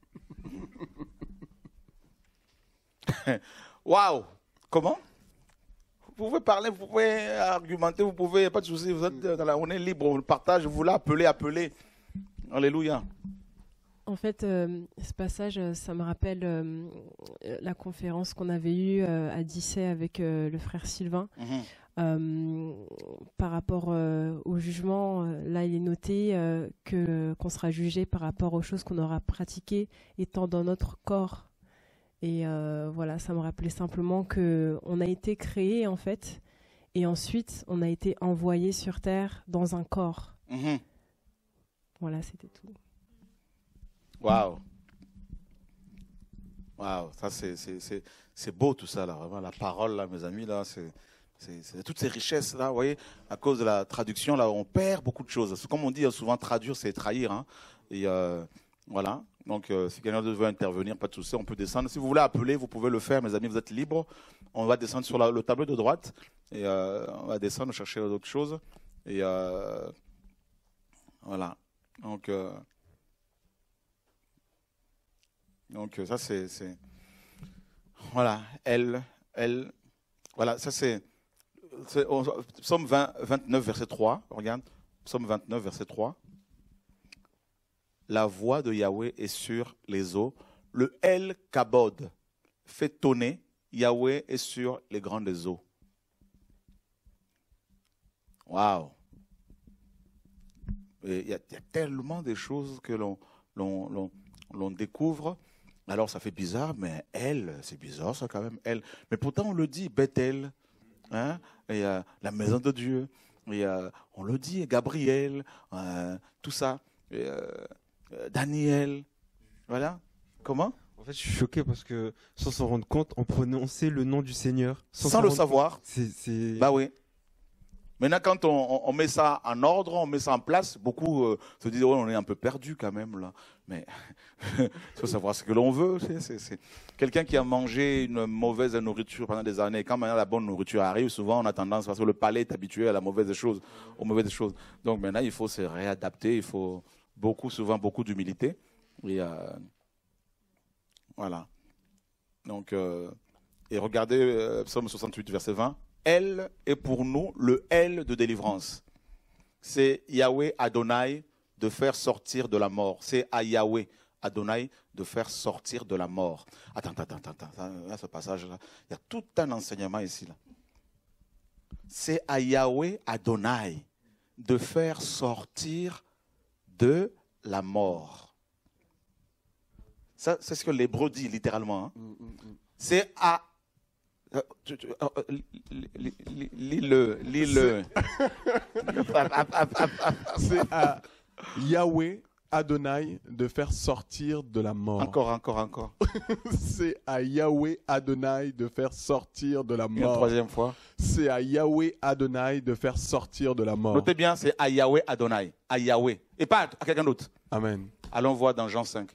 Waouh. Comment? Vous pouvez parler, vous pouvez argumenter, vous pouvez, pas de souci, vous êtes dans la, on est libre, on le partage, vous l'appelez, appelez. Alléluia. En fait, euh, ce passage, ça me rappelle euh, la conférence qu'on avait eue euh, à Dissay avec euh, le frère Sylvain. Mm-hmm. euh, par rapport euh, au jugement, euh, là, il est noté euh, que, qu'on sera jugé par rapport aux choses qu'on aura pratiquées étant dans notre corps. Et euh, voilà, ça me rappelait simplement qu'on a été créé, en fait, et ensuite, on a été envoyé sur Terre dans un corps. Mm-hmm. Voilà, c'était tout. Waouh. Waouh, ça c'est, c'est, c'est, c'est beau tout ça, là. Vraiment, la parole, là, mes amis, là, c'est... C'est toutes ces richesses-là, vous voyez, à cause de la traduction, là, on perd beaucoup de choses. Comme on dit souvent, traduire, c'est trahir. Hein. Et euh, voilà. Donc, euh, si quelqu'un veut intervenir, pas de souci, on peut descendre. Si vous voulez appeler, vous pouvez le faire, mes amis, vous êtes libres. On va descendre sur la, le tableau de droite et euh, on va descendre, chercher d'autres choses. Et euh, voilà. Donc, euh, donc ça, c'est... Voilà. Elle, elle... Voilà, ça, c'est... Psaume vingt, vingt-neuf, verset trois. Regarde. Psaume vingt-neuf, verset trois. La voix de Yahweh est sur les eaux. Le El Kabod fait tonner. Yahweh est sur les grandes eaux. Waouh! Il y, y a tellement de choses que l'on découvre. Alors ça fait bizarre, mais elle, c'est bizarre ça quand même, elle. Mais pourtant on le dit, Bethel, hein, et, euh, la maison de Dieu, et, euh, on le dit, Gabriel, euh, tout ça. Et, euh, Daniel, voilà. Comment? En fait, je suis choqué parce que sans s'en rendre compte, on prononçait le nom du Seigneur. Sans, sans le savoir. C'est. Bah oui. Maintenant, quand on, on met ça en ordre, on met ça en place, beaucoup euh, se disent, ouais, on est un peu perdu quand même là. Mais il faut savoir ce que l'on veut. C'est quelqu'un qui a mangé une mauvaise nourriture pendant des années. Quand maintenant la bonne nourriture arrive, souvent on a tendance, parce que le palais est habitué à la mauvaise chose, aux mauvaises choses. Donc maintenant, il faut se réadapter, il faut beaucoup, souvent beaucoup d'humilité. Et euh, voilà. Donc, euh, et regardez euh, Psaume soixante-huit, verset vingt. Elle est pour nous le elle de délivrance. C'est Yahweh Adonai de faire sortir de la mort. C'est à Yahweh Adonai de faire sortir de la mort. Attends, attends, attends, attends. Là, ce passage-là, il y a tout un enseignement ici. C'est à Yahweh Adonai de faire sortir de la mort. Ça, c'est ce que l'hébreu dit littéralement. Hein. Mm, mm, mm. C'est à... Lis-le, lis-le. C'est à Yahweh Adonai de faire sortir de la mort. Encore, encore, encore. C'est à Yahweh Adonai de faire sortir de la mort. Une troisième fois. C'est à Yahweh Adonai de faire sortir de la mort. Notez bien, c'est à Yahweh Adonai. À Yahweh. Et pas à quelqu'un d'autre. Amen. Allons voir dans Jean cinq.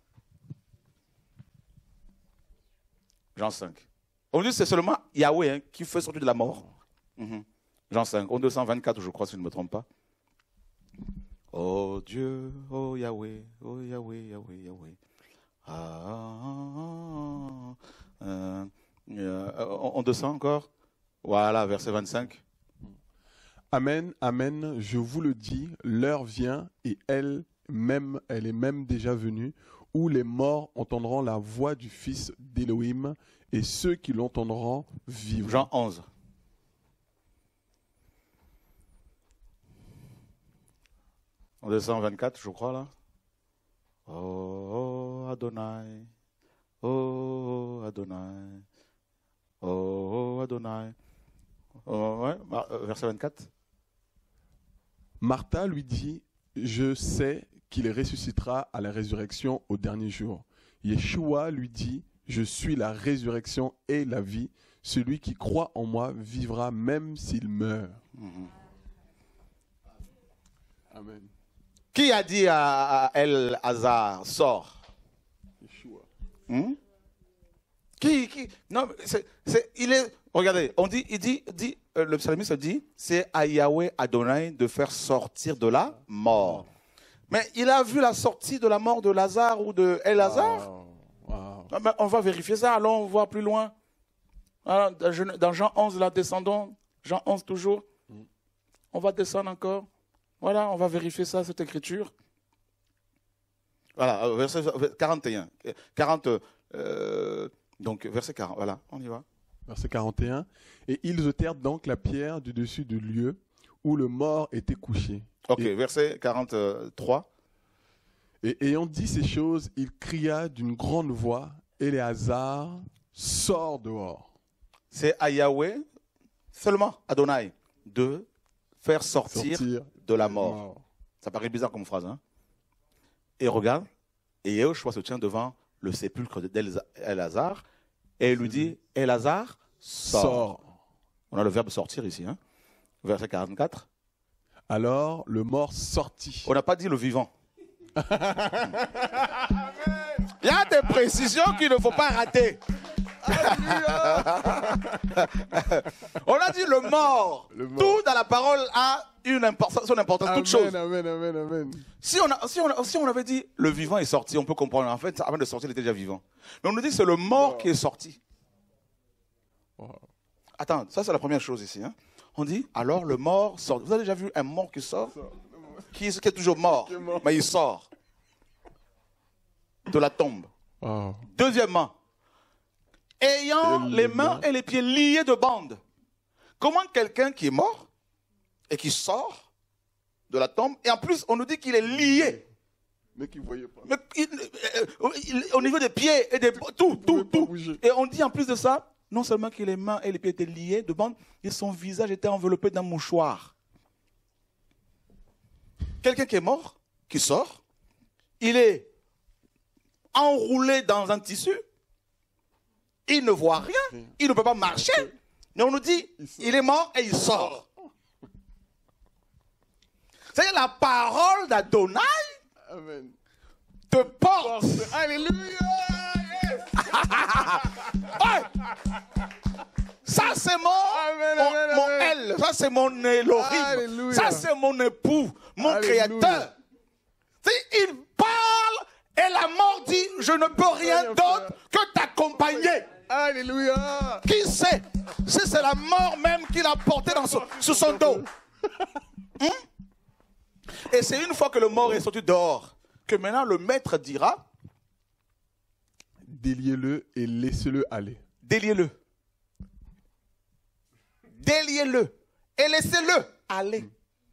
Jean cinq. On dit que c'est seulement Yahweh hein, qui fait sortir de la mort. Mm-hmm. Jean cinq, au deux cent vingt-quatre, je crois, si je ne me trompe pas. Oh Dieu, oh Yahweh, oh Yahweh, Yahweh, Yahweh. Ah, ah, ah, euh, euh, on descend encore. Voilà, verset vingt-cinq. Amen, amen, je vous le dis, l'heure vient et elle, même, elle est même déjà venue, où les morts entendront la voix du Fils d'Élohim et ceux qui l'entendront vivre. Jean onze. On descend vingt-quatre, je crois, là. Oh, Adonai. Oh, Adonai. Oh, Adonai. Oh, ouais, verset vingt-quatre. Martha lui dit, je sais qu'il ressuscitera à la résurrection au dernier jour. Yeshua lui dit, je suis la résurrection et la vie. Celui qui croit en moi vivra même s'il meurt. Mm-hmm. Amen. Qui a dit à, à El Hazar, sors? Yeshua. Hmm? Qui, qui? Non, c'est, c'est, il est. Regardez, on dit, il dit, dit euh, le psalmiste dit, c'est à Yahweh Adonai de faire sortir de la mort. Mais il a vu la sortie de la mort de Lazare ou de El Hazar. Wow. Wow. Non, mais on va vérifier ça, allons voir plus loin. Ah, dans Jean onze, là, descendons. Jean onze toujours. Mm. On va descendre encore. Voilà, on va vérifier ça, cette écriture. Voilà, verset quarante et un. quarante, euh, donc, verset quarante, voilà, on y va. Verset quarante et un. Et ils ôtèrent donc la pierre du dessus du lieu où le mort était couché. Ok, et, verset quarante-trois. Et ayant dit ces choses, il cria d'une grande voix, Éléazar, sors dehors. C'est à Yahweh, seulement Adonai, de faire sortir, sortir de la mort. mort. Ça paraît bizarre comme phrase, hein? Et regarde, et Yahushua se tient devant le sépulcre d'Elazar, et il lui dit, Elazar, sors. sors. On a le verbe sortir ici. Hein. Verset quarante-quatre. Alors le mort sortit. On n'a pas dit le vivant. Il y a des précisions qu'il ne faut pas rater. On a dit le mort. Le mort. Tout dans la parole a une importance, son importance, Amen, toute chose. amen, amen, amen. Si on, a, si, on, si on avait dit le vivant est sorti, on peut comprendre. En fait, avant de sortir, il était déjà vivant. Mais on nous dit que c'est le mort Wow. qui est sorti. Wow. Attends, ça c'est la première chose ici. Hein. On dit alors le mort sort. Vous avez déjà vu un mort qui sort, qui, qui est toujours mort, Qui est mort. mais il sort de la tombe. Wow. Deuxièmement, ayant Et les les mains mains. et les pieds liés de bandes. Comment quelqu'un qui est mort et qui sort de la tombe, et en plus on nous dit qu'il est lié, Mais qui ne voyait pas. mais il- euh, il- au niveau des pieds et des tout, pouvait tout, pas tout. bouger. Et on dit en plus de ça, non seulement que les mains et les pieds étaient liés de bandes, et son visage était enveloppé d'un mouchoir. Quelqu'un qui est mort, qui sort, il est enroulé dans un tissu, il ne voit rien, il ne peut pas marcher, mais on nous dit, il est mort et il sort. C'est la parole d'Adonai Amen. te porte. Alléluia. Ouais. Ça c'est mon, Amen, mon, amen, mon amen. elle, ça c'est mon Elohim, Alléluia. ça c'est mon époux, mon Alléluia. créateur. C'est- Il parle et la mort dit, je ne peux rien Rien d'autre faire. que t'accompagner. Alléluia. Qui sait si c'est la mort même qu'il a portée dans son, sur son dos. Hein? Et c'est une fois que le mort est sorti dehors que maintenant le maître dira, Déliez-le et laissez-le aller. déliez-le. Déliez-le et laissez-le aller.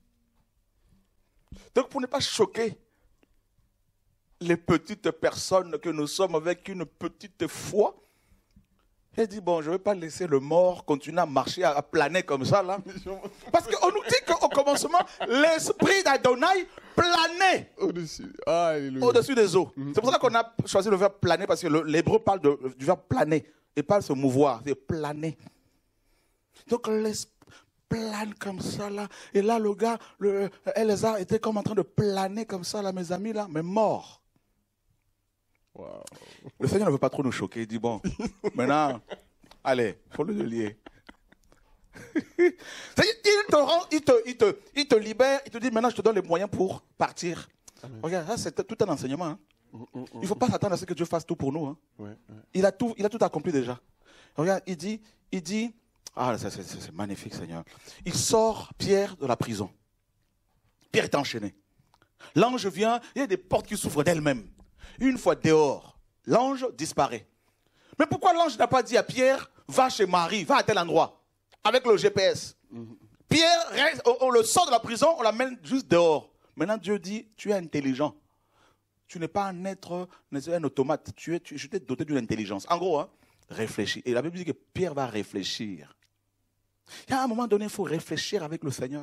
Donc pour ne pas choquer les petites personnes que nous sommes avec une petite foi, il dit, bon, je ne vais pas laisser le mort continuer à marcher, à planer comme ça, là. Parce qu'on nous dit qu'au commencement, l'esprit d'Adonai planait Au-dessus. Alléluia. au-dessus des eaux. C'est pour ça qu'on a choisi le verbe planer, parce que le- l'hébreu parle de- du verbe planer, et pas se mouvoir, c'est planer. Donc l'esprit plane comme ça, là. Et là, le gars, le, Elazar était comme en train de planer comme ça, là, mes amis, là, mais mort. Wow. Le Seigneur ne veut pas trop nous choquer. Il dit, bon, maintenant, allez, il faut le lier. C'est-à-dire, il te rend, il te, il, te, il te libère, il te dit, maintenant, je te donne les moyens pour partir. Amen. Regarde, ça, c'est tout un enseignement. Hein. Il ne faut pas s'attendre à ce que Dieu fasse tout pour nous. Hein. Ouais, ouais. Il, a tout, il a tout accompli déjà. Regarde, il dit, il dit, ah, ça, c'est, c'est magnifique, Seigneur. Il sort Pierre de la prison. Pierre est enchaîné. L'ange vient, il y a des portes qui s'ouvrent d'elles-mêmes. Une fois dehors, l'ange disparaît. Mais pourquoi l'ange n'a pas dit à Pierre, va chez Marie, va à tel endroit, avec le G P S. Pierre, reste, on, on le sort de la prison, on l'amène juste dehors. Maintenant, Dieu dit, tu es intelligent. Tu n'es pas un être, un automate. Tu es, tu, je t'ai doté d'une intelligence. En gros, hein, réfléchis. Et la Bible dit que Pierre va réfléchir. Il y a un moment donné, il faut réfléchir avec le Seigneur.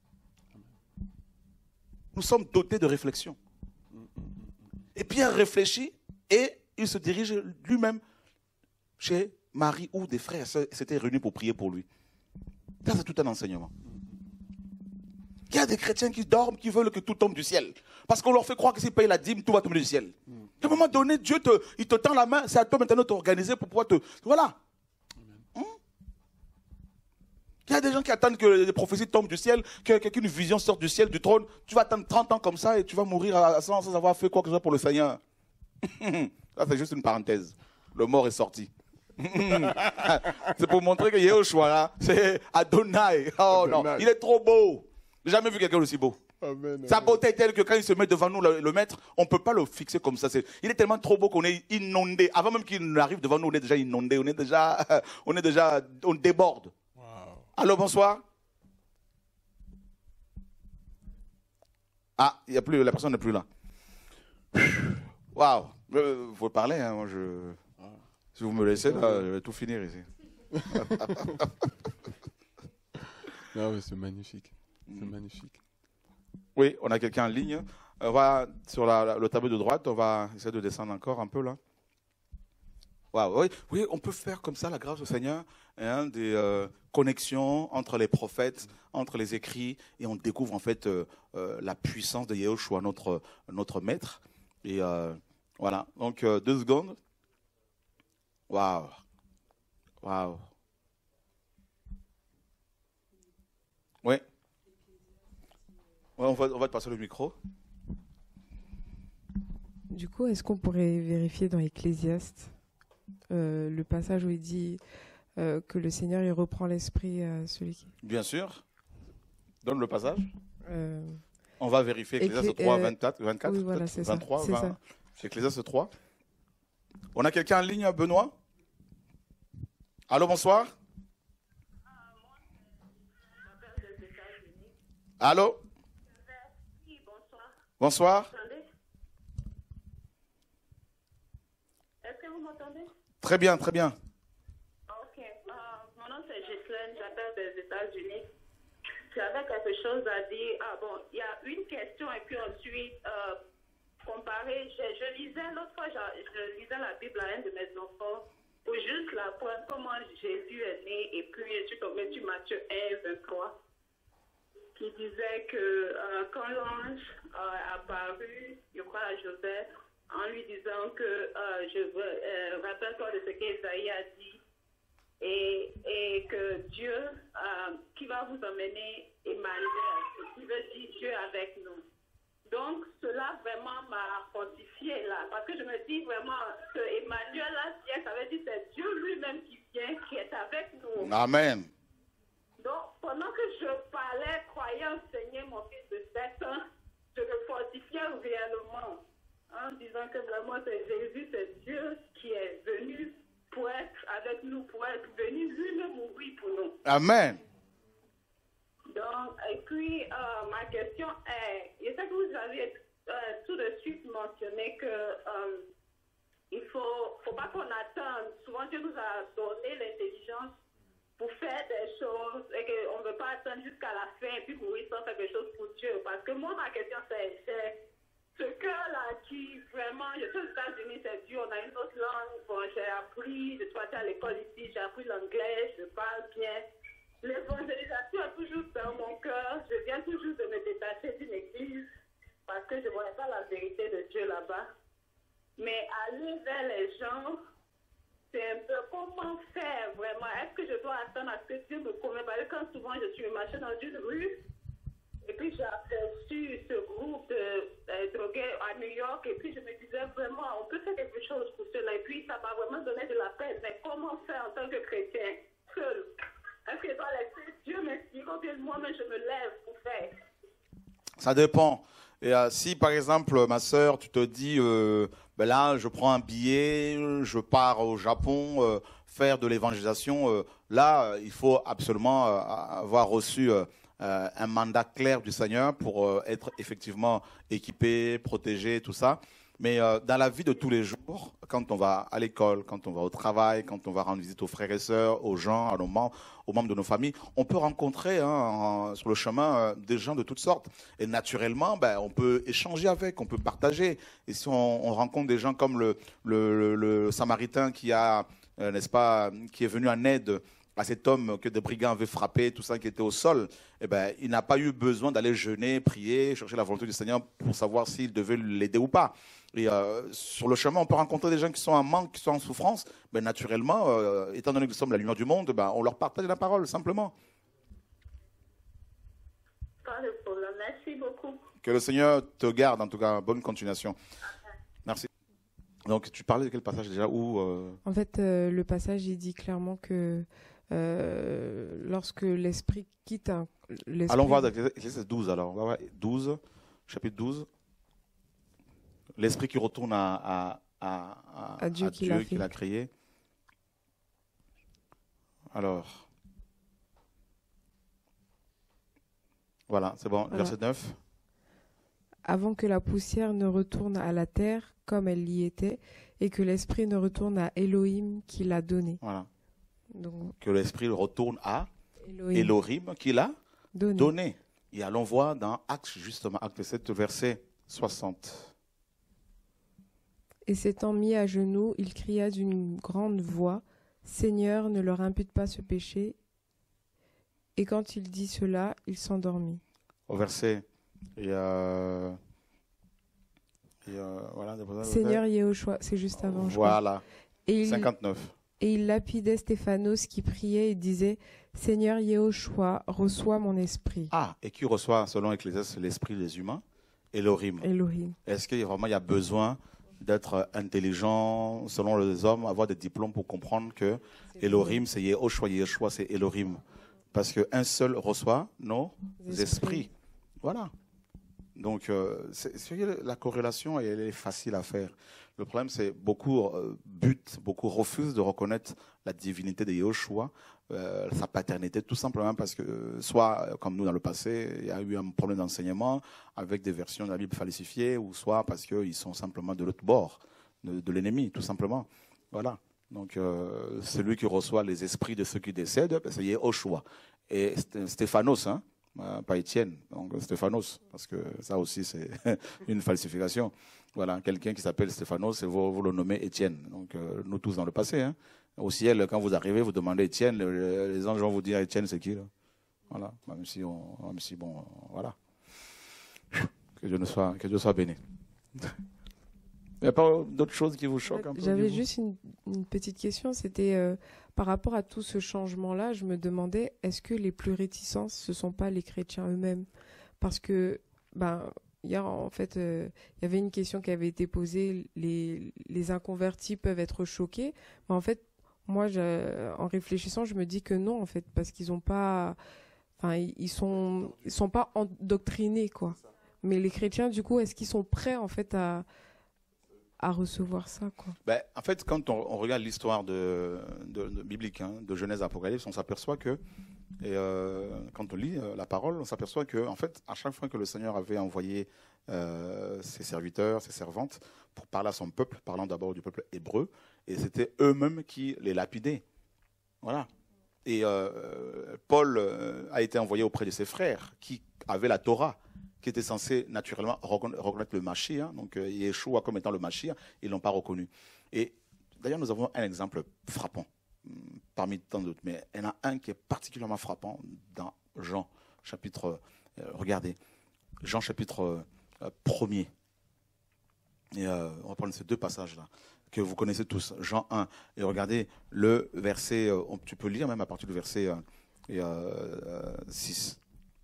Nous sommes dotés de réflexion. Et Pierre réfléchit et il se dirige lui-même chez Marie où des frères s'étaient réunis pour prier pour lui. Ça, c'est tout un enseignement. Il y a des chrétiens qui dorment, qui veulent que tout tombe du ciel. Parce qu'on leur fait croire que s'ils payent la dîme, tout va tomber du ciel. À un moment donné, Dieu te, il te tend la main, c'est à toi maintenant de t'organiser pour pouvoir te... Voilà. Hum? Il y a des gens qui attendent que les prophéties tombent du ciel, que- qu'une vision sorte du ciel, du trône. Tu vas attendre trente ans comme ça et tu vas mourir à- sans, sans avoir fait quoi que ce soit pour le Seigneur. Ça, c'est juste une parenthèse. Le mort est sorti. C'est pour montrer que Yehoshua, là, c'est Adonai. Oh non, Adonai. il est trop beau. J'ai jamais vu quelqu'un aussi beau. Amen. Sa amen. beauté est telle que quand il se met devant nous, le, le maître, on ne peut pas le fixer comme ça. C'est- il est tellement trop beau qu'on est inondé. Avant même qu'il n'arrive devant nous, on est déjà inondé. On est déjà, on est déjà, on déborde. Wow. Allô, bonsoir. Ah, il y a plus, la personne n'est plus là. Waouh. Vous faut parler, hein, moi je... Si vous me laissez, là, je vais tout finir ici. Ah ouais, c'est magnifique. C'est magnifique. Oui, on a quelqu'un en ligne. On va sur la- la- le tableau de droite, on va essayer de descendre encore un peu là. Wow, oui, oui, on peut faire comme ça, la grâce du Seigneur, hein, des euh, connexions entre les prophètes, entre les écrits, et on découvre en fait euh, euh, la puissance de Yahushua, notre, notre maître. Et euh, voilà, donc euh, deux secondes. Waouh, waouh. Oui. Ouais, on va, on va te passer le micro. Du coup, est-ce qu'on pourrait vérifier dans Ecclésiaste euh, le passage où il dit euh, que le Seigneur il reprend l'esprit à celui qui... Bien sûr. Donne le passage. Euh, On va vérifier Ecclésiaste Éclé- trois, euh, vingt-quatre, vingt-quatre, oui, voilà, peut-être, c'est ça, vingt-trois, c'est vingt. ça. C'est Ecclésiaste trois. On a quelqu'un en ligne, Benoît? Allô, bonsoir. Allô? Oui, bonsoir. Bonsoir. Vous m'entendez? Est-ce que vous m'entendez? Très bien, très bien. Ok. Euh, mon nom c'est Ghislaine, j'appelle des États-Unis. J'avais quelque chose à dire. Ah bon, il y a une question et puis ensuite, euh, comparer. Je, je lisais, l'autre fois, je, je lisais la Bible à un de mes enfants pour juste la preuve comment Jésus est né et puis je suis tombée sur Matthieu un, vingt-trois. Qui disait que euh, quand l'ange euh, est apparu, je crois à Joseph, en lui disant que euh, je veux, euh, rappelle-toi de ce qu'Ésaïe a dit, et, et que Dieu, euh, qui va vous emmener Emmanuel, qui veut dire Dieu avec nous. Donc, cela vraiment m'a fortifié là, parce que je me dis vraiment que Emmanuel là, ça veut dire que c'est Dieu lui-même qui vient, qui est avec nous. Amen. Donc, pendant que je parlais, croyant Seigneur, mon fils de sept ans, je me fortifiais réellement en disant que vraiment c'est Jésus, c'est Dieu qui est venu pour être avec nous, pour être venu lui-même mourir pour nous. Amen. Donc, et puis, euh, ma question est, je sais que vous avez euh, tout de suite mentionné que euh, il ne faut, faut pas qu'on attende. Souvent, Dieu nous a donné l'intelligence pour faire des choses et qu'on ne veut pas attendre jusqu'à la fin et puis mourir sans faire quelque chose pour Dieu. Parce que moi, ma question, c'est, c'est ce cœur-là qui vraiment, je suis aux États-Unis, c'est dur, on a une autre langue. Bon, j'ai appris, je suis allée à l'école ici, j'ai appris l'anglais, je parle bien. L'évangélisation est toujours dans mon cœur. Je viens toujours de me détacher d'une église parce que je ne voyais pas la vérité de Dieu là-bas. Mais aller vers les gens, c'est un peu comment faire vraiment. Est-ce que je dois attendre à ce que Dieu me convainc? Parce que quand souvent je suis marchée dans une rue, et puis j'ai aperçu ce groupe de euh, drogués à New York, et puis je me disais vraiment, on peut faire quelque chose pour cela. Et puis ça m'a vraiment donné de la paix. Mais comment faire en tant que chrétien, seul? Est-ce que je dois laisser Dieu m'inspirer ou bien moi-même je me lève pour faire? Ça dépend. Et euh, si par exemple, ma sœur, tu te dis, euh, ben là, je prends un billet, je pars au Japon euh, faire de l'évangélisation, euh, là, euh, il faut absolument euh, avoir reçu euh, euh, un mandat clair du Seigneur pour euh, être effectivement équipé, protégé, tout ça. Mais euh, dans la vie de tous les jours, quand on va à l'école, quand on va au travail, quand on va rendre visite aux frères et sœurs, aux gens, à nos membres, aux membres de nos familles, on peut rencontrer hein, en, sur le chemin euh, des gens de toutes sortes. Et naturellement, ben, on peut échanger avec, on peut partager. Et si on, on rencontre des gens comme le, le, le, le Samaritain qui a, euh, n'est-ce pas, qui est venu en aide à cet homme que des brigands avaient frappé, tout ça qui était au sol, eh ben, il n'a pas eu besoin d'aller jeûner, prier, chercher la volonté du Seigneur pour savoir s'il devait l'aider ou pas. Et euh, sur le chemin, on peut rencontrer des gens qui sont en manque, qui sont en souffrance. Mais naturellement, euh, étant donné que nous sommes la lumière du monde, ben, on leur partage la parole, simplement. Pas de problème. Merci beaucoup. Que le Seigneur te garde, en tout cas, bonne continuation. Merci. Donc, tu parlais de quel passage déjà où, euh... En fait, euh, le passage, il dit clairement que euh, lorsque l'esprit quitte un... Allons voir Ecclésiaste douze, alors. On va voir douze, chapitre douze. L'esprit qui retourne à, à, à, à, à Dieu, à qui, Dieu l'a qui l'a créé. Alors, voilà, c'est bon, voilà. Verset neuf. Avant que la poussière ne retourne à la terre comme elle y était, et que l'esprit ne retourne à Elohim qui l'a donné. Voilà. Donc, que l'esprit retourne à Elohim, Elohim qui l'a donné. donné. Et allons voir dans Actes, justement, Acte sept, verset soixante. Et s'étant mis à genoux, il cria d'une grande voix, « Seigneur, ne leur impute pas ce péché. » Et quand il dit cela, il s'endormit. Au verset, il y a... il y a voilà, Seigneur Yehoshua, c'est juste avant. Voilà, et il, cinquante-neuf. Et il lapidait Stéphanos qui priait et disait, « Seigneur Yehoshua, reçois mon esprit. » Ah, et qui reçoit, selon Ecclésiaste, l'esprit des humains? Elohim. Elohim. Est-ce qu'il y a vraiment il y a besoin d'être intelligent, selon les hommes, avoir des diplômes pour comprendre que Elohim, c'est Yehoshua, Yehoshua, c'est Elohim? Parce qu'un seul reçoit nos esprits. esprits. Voilà. Donc, euh, c'est, c'est, la corrélation, elle est facile à faire. Le problème, c'est beaucoup euh, butent, beaucoup refusent de reconnaître la divinité de Yehoshua, euh, sa paternité, tout simplement parce que, euh, soit, comme nous dans le passé, il y a eu un problème d'enseignement avec des versions de la Bible falsifiées, ou soit parce qu'ils sont simplement de l'autre bord, de, de l'ennemi, tout simplement. Voilà. Donc, euh, celui qui reçoit les esprits de ceux qui décèdent, c'est Yehoshua. Et Stéphanos, hein, pas Étienne, donc Stéphanos, parce que ça aussi c'est une falsification. Voilà, quelqu'un qui s'appelle Stéphanos, et vous, vous le nommez Étienne. Donc euh, nous tous dans le passé, hein. Au ciel, quand vous arrivez, vous demandez Étienne, les, les anges vont vous dire Étienne, c'est qui là? Voilà, même si, on, même si bon, voilà. Que Dieu, ne soit, que Dieu soit béni. Il n'y a pas d'autres choses qui vous choquent un peu? J'avais juste une, une petite question, c'était euh, par rapport à tout ce changement-là, je me demandais, est-ce que les plus réticents, ce ne sont pas les chrétiens eux-mêmes? Parce que, ben, hier, en fait, euh, il y avait une question qui avait été posée, les, les inconvertis peuvent être choqués, mais en fait, moi, je, en réfléchissant, je me dis que non, en fait, parce qu'ils n'ont pas, enfin, ils sont, ils sont pas endoctrinés, quoi. Mais les chrétiens, du coup, est-ce qu'ils sont prêts, en fait, à à recevoir ça, quoi? Ben, en fait, quand on, on regarde l'histoire de, de, de biblique, hein, de Genèse à Apocalypse, on s'aperçoit que, et euh, quand on lit euh, la parole, on s'aperçoit que, en fait, à chaque fois que le Seigneur avait envoyé euh, ses serviteurs, ses servantes, pour parler à son peuple, parlant d'abord du peuple hébreu, et c'était eux-mêmes qui les lapidaient. Voilà. Et euh, Paul euh, a été envoyé auprès de ses frères, qui avaient la Torah, qui était censé naturellement reconnaître le Mashiach, hein, donc euh, Yeshua comme étant le Mashiach, ils ne l'ont pas reconnu. Et d'ailleurs, nous avons un exemple frappant, parmi tant d'autres, mais il y en a un qui est particulièrement frappant dans Jean, chapitre, euh, regardez, Jean chapitre euh, premier. Et euh, on va prendre ces deux passages-là, que vous connaissez tous, Jean un, et regardez le verset, euh, tu peux lire même à partir du verset euh, et, euh, six.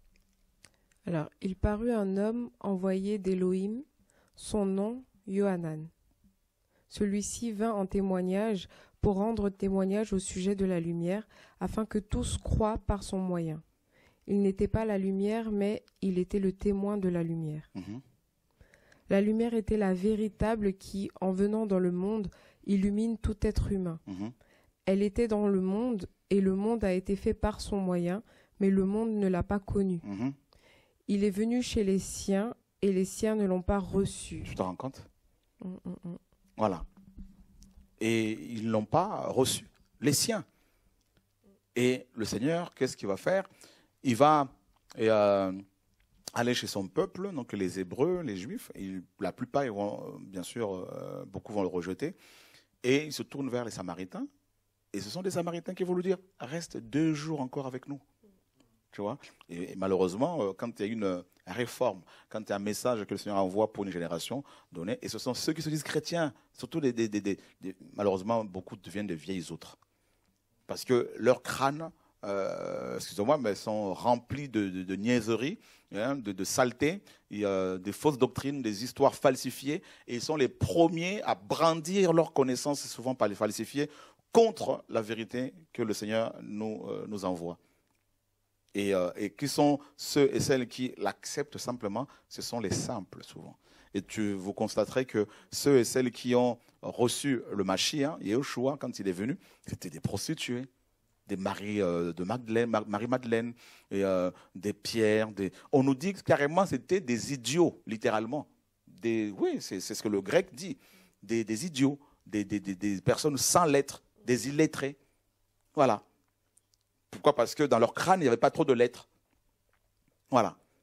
Alors, il parut un homme envoyé d'Élohim, son nom Yohanan. Celui-ci vint en témoignage pour rendre témoignage au sujet de la lumière, afin que tous croient par son moyen. Il n'était pas la lumière, mais il était le témoin de la lumière. Mm-hmm. La lumière était la véritable qui, en venant dans le monde, illumine tout être humain. Mm-hmm. Elle était dans le monde, et le monde a été fait par son moyen, mais le monde ne l'a pas connue. Mm-hmm. Il est venu chez les siens, et les siens ne l'ont pas reçu. Tu te rends compte? Mm, mm, mm. Voilà. Et ils ne l'ont pas reçu, les siens. Et le Seigneur, qu'est-ce qu'il va faire? Il va et, euh, aller chez son peuple, donc les Hébreux, les Juifs. Et la plupart, ils vont, bien sûr, euh, beaucoup vont le rejeter. Et il se tourne vers les Samaritains. Et ce sont des Samaritains qui vont lui dire, reste deux jours encore avec nous. Tu vois? Et, et malheureusement, euh, quand il y a une réforme, quand il y a un message que le Seigneur envoie pour une génération donnée, et ce sont ceux qui se disent chrétiens, surtout des, des, des, des, des malheureusement, beaucoup deviennent des vieilles autres. Parce que leurs crânes, euh, excusez-moi, mais sont remplis de, de, de niaiseries, hein, de, de saletés, et, euh, des fausses doctrines, des histoires falsifiées, et ils sont les premiers à brandir leurs connaissances, souvent par les falsifiées, contre la vérité que le Seigneur nous, euh, nous envoie. Et, euh, et qui sont ceux et celles qui l'acceptent simplement, ce sont les simples souvent. Et tu, vous constaterez que ceux et celles qui ont reçu le Mashiach, Yehoshua, quand il est venu, c'était des prostituées, des Marie euh, de Magdeleine, Marie-Madeleine, et, euh, des Pierre. Des... On nous dit que carrément c'était des idiots, littéralement. Des... Oui, c'est, c'est ce que le grec dit. Des, des idiots, des, des, des, des personnes sans lettres, des illettrés. Voilà. Pourquoi? Parce que dans leur crâne, il n'y avait pas trop de lettres. Voilà.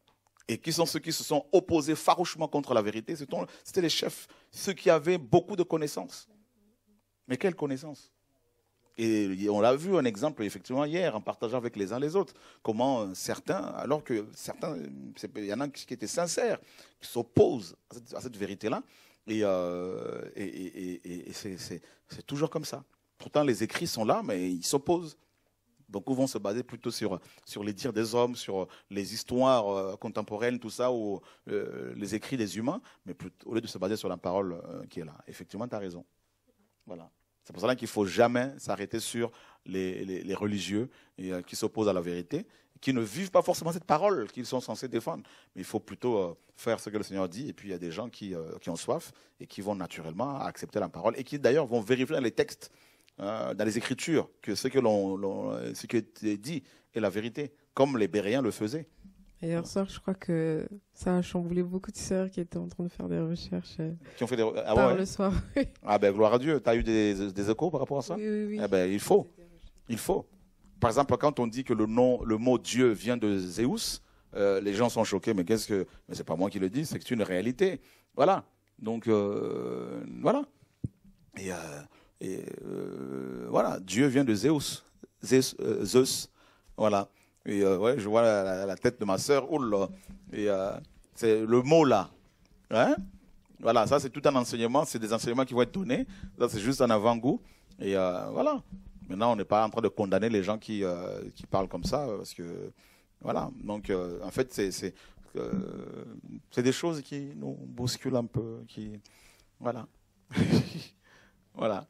Et qui sont ceux qui se sont opposés farouchement contre la vérité? C'était les chefs, ceux qui avaient beaucoup de connaissances. Mais quelle connaissance? Et on l'a vu un exemple effectivement hier en partageant avec les uns les autres. Comment certains, alors que certains, il y en a qui étaient sincères, qui s'opposent à cette, à cette vérité-là. Et, euh, et, et, et c'est toujours comme ça. Pourtant les écrits sont là, mais ils s'opposent. Donc, ils vont se baser plutôt sur, sur les dires des hommes, sur les histoires euh, contemporaines, tout ça, ou euh, les écrits des humains, mais plutôt, au lieu de se baser sur la parole euh, qui est là. Effectivement, tu as raison. Voilà. C'est pour cela qu'il ne faut jamais s'arrêter sur les, les, les religieux et, euh, qui s'opposent à la vérité, qui ne vivent pas forcément cette parole qu'ils sont censés défendre. Mais il faut plutôt euh, faire ce que le Seigneur dit. Et puis, il y a des gens qui, euh, qui ont soif et qui vont naturellement accepter la parole et qui, d'ailleurs, vont vérifier dans les textes, Euh, dans les Écritures, que ce que l'on, ce qui est dit est la vérité, comme les Béréens le faisaient. Et hier soir, je crois que ça a chamboulé beaucoup de sœurs qui étaient en train de faire des recherches. Qui ont fait des ah, tard ouais, le soir. Ah ben gloire à Dieu. Tu as eu des, des échos par rapport à ça? Oui, oui, oui. Eh ben, il faut. Il faut. Par exemple, quand on dit que le nom, le mot Dieu vient de Zéus, euh, les gens sont choqués. Mais qu'est-ce que? Mais c'est pas moi qui le dis, c'est que c'est une réalité. Voilà. Donc euh, voilà. Et euh, Et euh, voilà, Dieu vient de Zeus, Zeus, euh, Zeus. Voilà. Et euh, ouais, je vois la, la, la tête de ma sœur. Oula. Et euh, c'est le mot là. Hein? Voilà, ça c'est tout un enseignement. C'est des enseignements qui vont être donnés. Ça c'est juste un avant-goût. Et euh, voilà. Maintenant, on n'est pas en train de condamner les gens qui euh, qui parlent comme ça, parce que voilà. Donc, euh, en fait, c'est c'est euh, c'est des choses qui nous bousculent un peu, qui voilà. Voilà.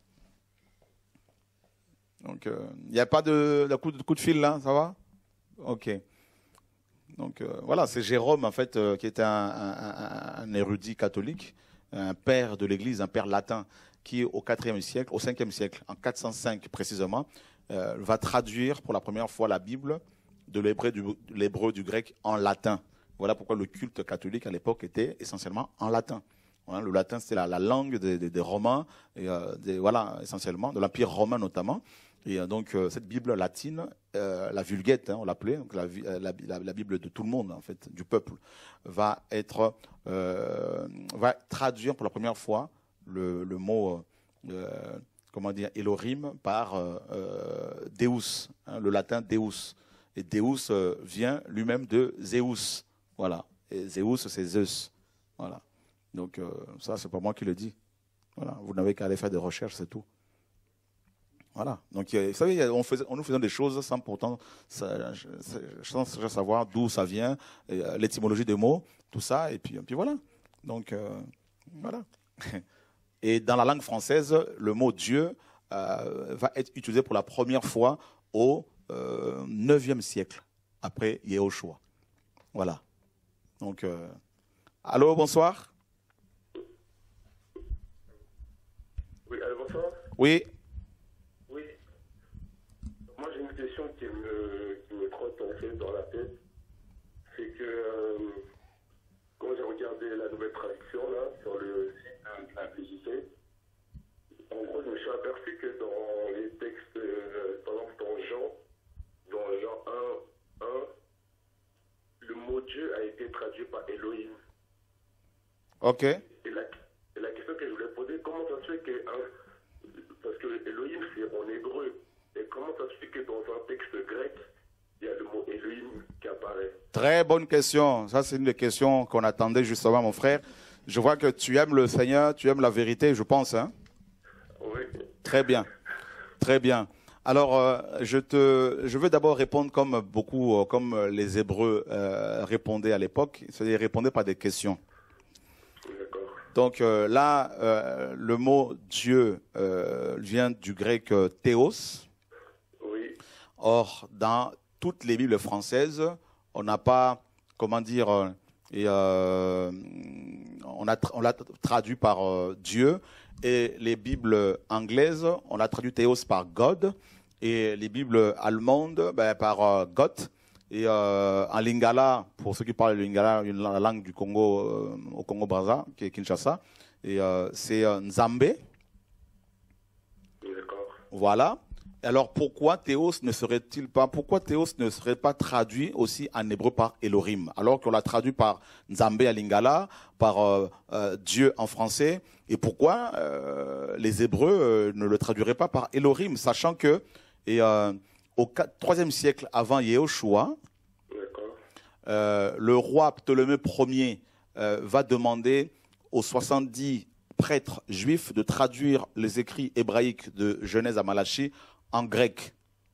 Donc, il euh, n'y a pas de, de, coup de coup de fil là, ça va? Ok. Donc, euh, voilà, c'est Jérôme, en fait, euh, qui était un, un, un érudit catholique, un père de l'Église, un père latin, qui, au quatrième siècle, au cinquième siècle, en quatre cent cinq précisément, euh, va traduire pour la première fois la Bible de l'hébreu du, l'hébreu du grec en latin. Voilà pourquoi le culte catholique à l'époque était essentiellement en latin. Voilà, le latin, c'était la, la langue des, des, des Romains, et, euh, des, voilà, essentiellement, de l'Empire romain notamment. Et euh, donc, euh, cette Bible latine, euh, la Vulgate, hein, on l'appelait, donc la, la, la, la Bible de tout le monde, en fait, du peuple, va être, euh, va traduire pour la première fois le, le mot, euh, comment dire, Elohim par euh, euh, Deus, hein, le latin Deus. Et Deus euh, vient lui-même de Zeus, voilà. Et Zeus, c'est Zeus, voilà. Donc, euh, ça, c'est pas moi qui le dis. Voilà. Vous n'avez qu'à aller faire des recherches, c'est tout. Voilà. Donc, vous savez, on, faisait, on nous faisait des choses sans pourtant ça, sans savoir d'où ça vient, l'étymologie des mots, tout ça, et puis, et puis voilà. Donc, euh, voilà. Et dans la langue française, le mot Dieu euh, va être utilisé pour la première fois au euh, neuvième siècle, après Yehoshua. Voilà. Donc, euh, allô, bonsoir. Oui, allô, bonsoir. Oui. Oui. Moi, j'ai une question qui me, qui me trotte en fait dans la tête. C'est que euh, quand j'ai regardé la nouvelle traduction là, sur le site de la B J C, en gros, je me suis aperçu que dans les textes, euh, par exemple dans Jean, dans Jean un, un, le mot Dieu a été traduit par Elohim. Ok. Et la, et la question que je voulais poser, comment ça se fait que, hein, parce que Elohim c'est en hébreu, et comment ça se fait que dans un texte grec, il y a le mot Elohim qui apparaît? Très bonne question. Ça, c'est une des questions qu'on attendait justement, mon frère. Je vois que tu aimes le Seigneur, tu aimes la vérité, je pense, hein? Oui. Très bien. Très bien. Alors, euh, je te, je veux d'abord répondre comme beaucoup, euh, comme les Hébreux euh, répondaient à l'époque, c'est-à-dire ils répondaient par des questions. Donc euh, là, euh, le mot Dieu euh, vient du grec euh, théos. Oui. Or, dans toutes les Bibles françaises, on n'a pas, comment dire, euh, et, euh, on, a, on l'a traduit par euh, Dieu. Et les Bibles anglaises, on l'a traduit théos par God. Et les Bibles allemandes, ben, par euh, Gott. Et euh, en lingala, pour ceux qui parlent le lingala, une langue du Congo, euh, au Congo-Brazza, qui est Kinshasa, et euh, c'est euh, Nzambe. D'accord. Voilà. Alors pourquoi Théos ne serait-il pas, pourquoi Théos ne serait pas traduit aussi en hébreu par Elohim, alors qu'on l'a traduit par Nzambe à Lingala, par euh, euh, Dieu en français, et pourquoi euh, les Hébreux euh, ne le traduiraient pas par Elohim, sachant que et, euh, au troisième siècle avant Yehoshua, euh, le roi Ptolémée Ier euh, va demander aux soixante-dix prêtres juifs de traduire les écrits hébraïques de Genèse à Malachie en grec.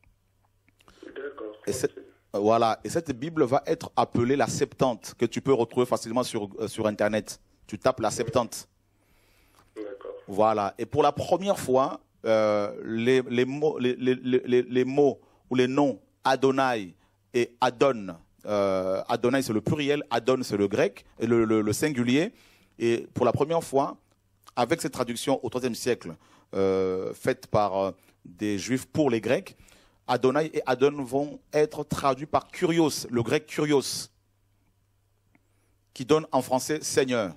Et cette, voilà. Et cette Bible va être appelée la Septante, que tu peux retrouver facilement sur, euh, sur Internet. Tu tapes la Septante. Voilà. Et pour la première fois, euh, les, les, mots, les, les, les, les mots ou les noms Adonai et Adon, euh, Adonai c'est le pluriel, Adon c'est le grec, et le, le, le singulier. Et pour la première fois, avec cette traduction au troisième siècle, euh, faite par euh, des Juifs pour les Grecs, Adonai et Adon vont être traduits par Kurios, le grec Kurios, qui donne en français Seigneur.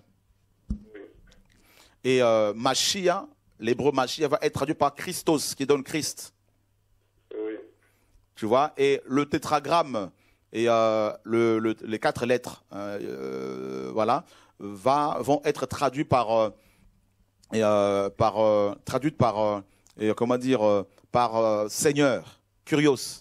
Et euh, Mashiach, l'hébreu Mashiach, va être traduit par Christos, qui donne Christ. Tu vois, et le tétragramme et euh, le, le, les quatre lettres, euh, voilà, va, vont être traduits par, euh, et, euh, par euh, traduites par, euh, et, comment dire, euh, par euh, Seigneur, Kurios.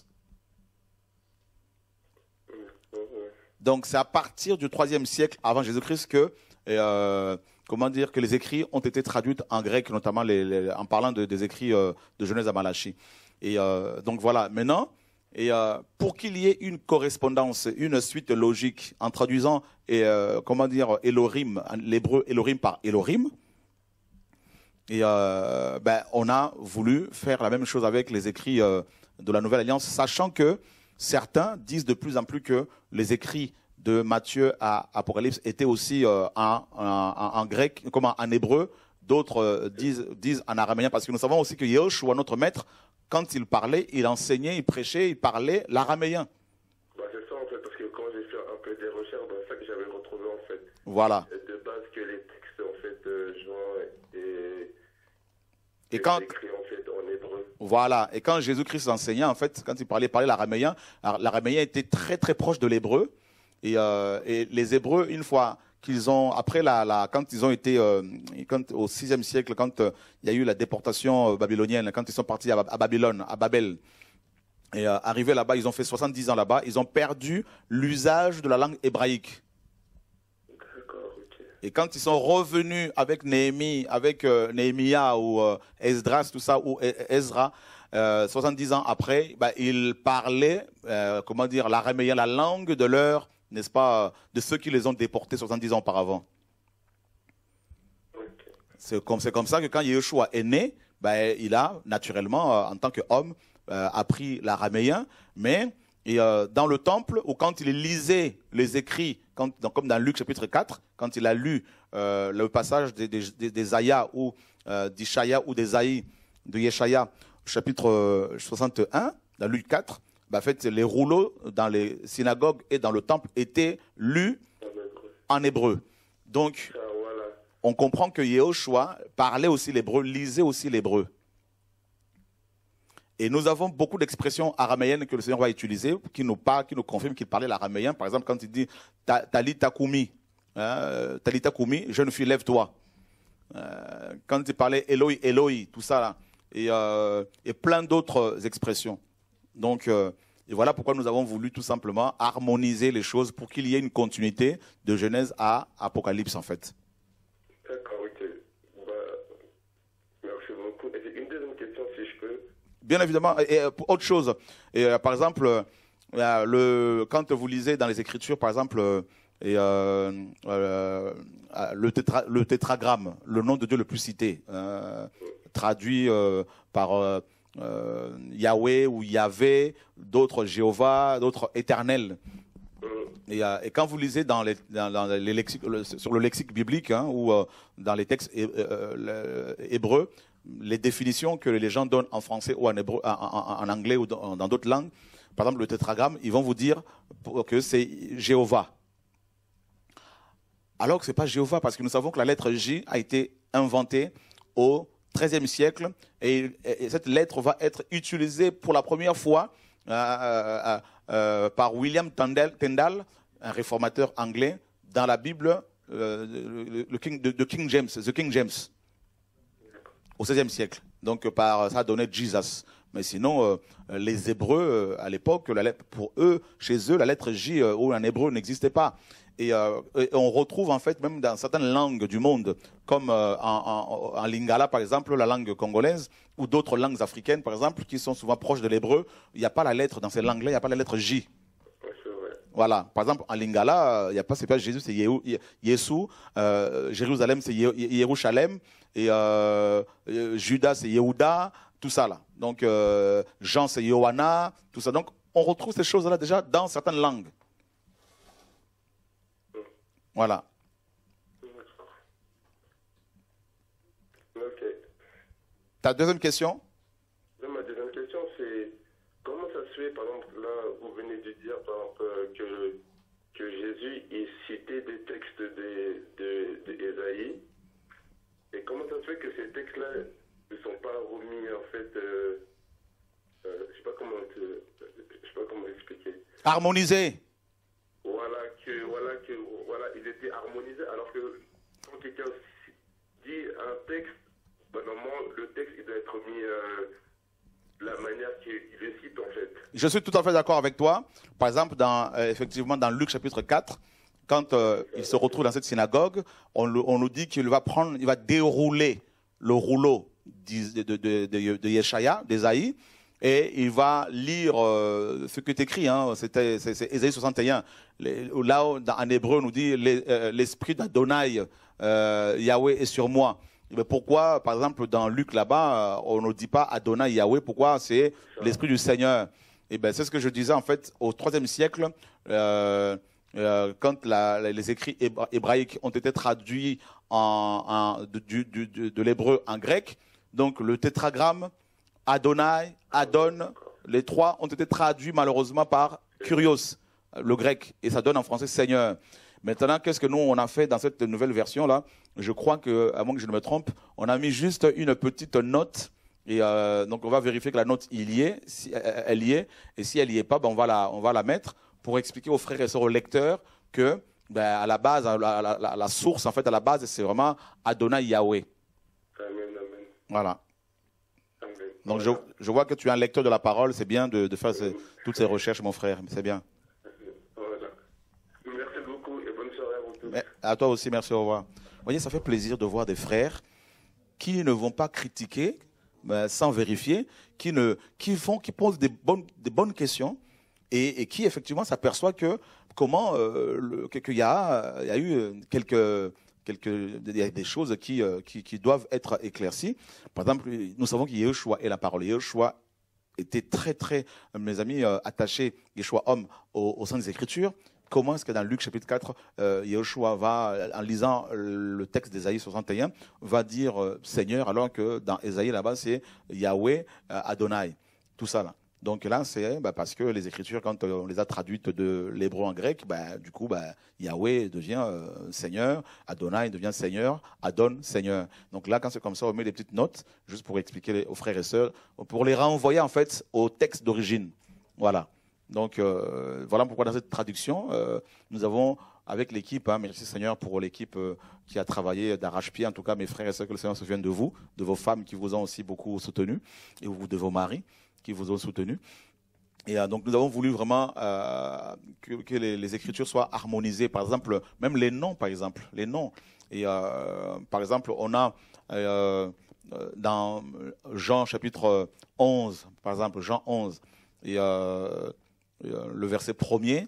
Donc c'est à partir du troisième siècle avant Jésus-Christ que, et, euh, comment dire, que les écrits ont été traduits en grec, notamment les, les, en parlant de, des écrits euh, de Genèse à Malachie. Et euh, donc voilà, maintenant. Et euh, pour qu'il y ait une correspondance, une suite logique en traduisant, et, euh, comment dire, Elohim, l'hébreu Elohim par Elohim, et euh, ben, on a voulu faire la même chose avec les écrits euh, de la Nouvelle Alliance, sachant que certains disent de plus en plus que les écrits de Matthieu à Apocalypse étaient aussi euh, en, en, en grec, comment, en hébreu, d'autres euh, disent, disent en araméen, parce que nous savons aussi que Yehoshua, notre maître, quand il parlait, il enseignait, il prêchait, il parlait l'araméen. Bah c'est ça en fait, parce que quand j'ai fait un peu des recherches, bah, c'est ça que j'avais retrouvé en fait. Voilà. De base que les textes en fait euh, Jean et, et quand écrits en fait en hébreu. Voilà. Et quand Jésus-Christ enseignait, en fait, quand il parlait, il parlait l'araméen, l'araméen était très très proche de l'hébreu. Et, euh, et les Hébreux, une fois qu'ils ont, après la, la, quand ils ont été, euh, quand, au sixième siècle, quand euh, il y a eu la déportation euh, babylonienne, quand ils sont partis à, à Babylone, à Babel, et euh, arrivés là-bas, ils ont fait soixante-dix ans là-bas, ils ont perdu l'usage de la langue hébraïque. Et quand ils sont revenus avec Néhémie, avec euh, Néhémia ou euh, Esdras, tout ça, ou Ezra, euh, soixante-dix ans après, bah, ils parlaient, euh, comment dire, l'araméen, la langue de leur, n'est-ce pas, de ceux qui les ont déportés soixante-dix ans auparavant. C'est comme, c'est comme ça que quand Yehoshua est né, ben, il a naturellement, euh, en tant qu'homme, euh, appris l'araméen, mais et, euh, dans le temple, ou quand il lisait les écrits, quand, dans, comme dans Luc chapitre quatre, quand il a lu euh, le passage d'Ésaïa ou euh, d'Ishaïa ou d'Ésaïe, de Yeshaya, chapitre euh, soixante et un, dans Luc quatre, ben, en fait, les rouleaux dans les synagogues et dans le temple étaient lus en hébreu. Donc, on comprend que Yehoshua parlait aussi l'hébreu, lisait aussi l'hébreu. Et nous avons beaucoup d'expressions araméennes que le Seigneur va utiliser, qui nous parlent, qui nous confirment qu'il parlait l'araméen. Par exemple, quand il dit Talita Koumi, hein, Talita Koumi, jeune fille, lève-toi. Euh, quand il parlait Eloi, Eloi, tout ça là, et, euh, et plein d'autres expressions. Donc, euh, et voilà pourquoi nous avons voulu tout simplement harmoniser les choses pour qu'il y ait une continuité de Genèse à Apocalypse en fait. D'accord, ok. Bah, merci beaucoup. Et une deuxième question, si je peux. Bien évidemment, et, et autre chose. Et, euh, par exemple, euh, le, quand vous lisez dans les Écritures, par exemple, euh, et, euh, euh, le, tétra, le tétragramme, le nom de Dieu le plus cité, euh, traduit euh, par euh, euh, Yahweh ou Yahvé, d'autres Jéhovah, d'autres éternels. Et, euh, et quand vous lisez dans les, dans, dans les lexiques, le, sur le lexique biblique hein, ou euh, dans les textes hé, euh, hébreux, les définitions que les gens donnent en français ou en, hébreu, en, en, en anglais ou dans, dans d'autres langues, par exemple le tétragramme, ils vont vous dire que c'est Jéhovah. Alors que ce n'est pas Jéhovah, parce que nous savons que la lettre J a été inventée au treizième siècle, et, et cette lettre va être utilisée pour la première fois euh, euh, euh, par William Tyndale, un réformateur anglais, dans la Bible euh, le, le King, de, de King James, the King James, au seizième siècle. Donc par, ça a donné Jesus. Mais sinon, euh, les Hébreux, euh, à l'époque, pour eux, chez eux, la lettre J euh, ou un hébreu n'existait pas. Et, euh, et on retrouve en fait même dans certaines langues du monde, comme euh, en, en, en lingala par exemple, la langue congolaise, ou d'autres langues africaines par exemple, qui sont souvent proches de l'hébreu, il n'y a pas la lettre, dans ces langues-là, il n'y a pas la lettre J. Voilà, par exemple en lingala, il n'y a pas, c'est pas Jésus, c'est Yesu, euh, Jérusalem c'est Yerushalem, et euh, Judas c'est Yehuda, tout ça là. Donc euh, Jean c'est Yohana, tout ça. Donc on retrouve ces choses-là déjà dans certaines langues. Voilà. Ok. Ta deuxième question? Ma deuxième question, c'est comment ça se fait, par exemple, là, vous venez de dire, par exemple, que, que Jésus il citait des textes d'Ésaïe, de, de et comment ça se fait que ces textes-là ne sont pas remis, en fait, euh, euh, je sais pas comment te, je sais pas comment expliquer. Harmonisés. Voilà, que, voilà, que, voilà, ils étaient harmonisés, alors que quand quelqu'un dit un texte, ben, normalement, le texte, il doit être mis euh, de la manière qu'il le cite, en fait. Je suis tout à fait d'accord avec toi. Par exemple, dans, euh, effectivement, dans Luc chapitre quatre, quand euh, il se retrouve dans cette synagogue, on, le, on nous dit qu'il va prendre, il va dérouler le rouleau de, de, de, de, de Yeshaya, d'Ésaïe, et il va lire euh, ce qui est écrit, hein, c'était c'est Ésaïe soixante et un. Les, là, en hébreu, on nous dit l'esprit euh, d'Adonai, euh, Yahweh est sur moi. Mais pourquoi, par exemple, dans Luc là-bas, on ne dit pas Adonai Yahweh? Pourquoi c'est l'esprit du Seigneur? Et ben, c'est ce que je disais en fait au troisième siècle, euh, euh, quand la, les écrits héba hébraïques ont été traduits en, en, de, du, du, de l'hébreu en grec. Donc le tétragramme Adonai, Adon, les trois ont été traduits malheureusement par Kurios, le grec, et ça donne en français Seigneur. Maintenant, qu'est-ce que nous on a fait dans cette nouvelle version-là? Je crois que, à moins que je ne me trompe, on a mis juste une petite note, et euh, donc on va vérifier que la note il y est, si elle y est, et si elle y est pas, ben on va la, on va la mettre pour expliquer aux frères et sœurs, aux lecteurs, que ben, à la base, la, la, la, la source en fait à la base, c'est vraiment Adonai Yahweh. Amen, amen. Voilà. Amen. Donc je, je vois que tu es un lecteur de la parole, c'est bien de, de faire ces, toutes ces recherches, mon frère, c'est bien. Voilà. Merci beaucoup et bonne soirée à vous tous. Mais à toi aussi, merci, au revoir. Vous voyez, ça fait plaisir de voir des frères qui ne vont pas critiquer ben, sans vérifier, qui, ne, qui, font, qui posent des bonnes, des bonnes questions et, et qui effectivement s'aperçoivent que comment euh, le, qu'il y a, il y a eu quelques... Quelques, il y a des choses qui, euh, qui, qui doivent être éclaircies. Par exemple, nous savons que Yeshua est la parole. Yeshua était très, très, mes amis, euh, attachés, Yeshua homme, au, au sein des Écritures. Comment est-ce que dans Luc chapitre quatre, euh, Yeshua va, en lisant le texte d'Ésaïe soixante et un, va dire euh, Seigneur, alors que dans Ésaïe là-bas, c'est Yahweh, euh, Adonai. Tout ça là. Donc là, c'est bah, parce que les Écritures, quand on les a traduites de l'hébreu en grec, bah, du coup, bah, Yahweh devient euh, Seigneur, Adonai devient Seigneur, Adon, Seigneur. Donc là, quand c'est comme ça, on met des petites notes, juste pour expliquer aux frères et sœurs, pour les renvoyer en fait au texte d'origine. Voilà. Donc euh, voilà pourquoi dans cette traduction, euh, nous avons, avec l'équipe, hein, merci Seigneur pour l'équipe euh, qui a travaillé d'arrache-pied, en tout cas mes frères et sœurs, que le Seigneur se souvienne de vous, de vos femmes qui vous ont aussi beaucoup soutenu, et vous, de vos maris qui vous ont soutenu. Et euh, donc nous avons voulu vraiment euh, que, que les, les Écritures soient harmonisées. Par exemple, même les noms, par exemple, les noms. Et euh, par exemple, on a euh, dans Jean chapitre onze, par exemple, Jean onze, et, euh, et, euh, le verset premier,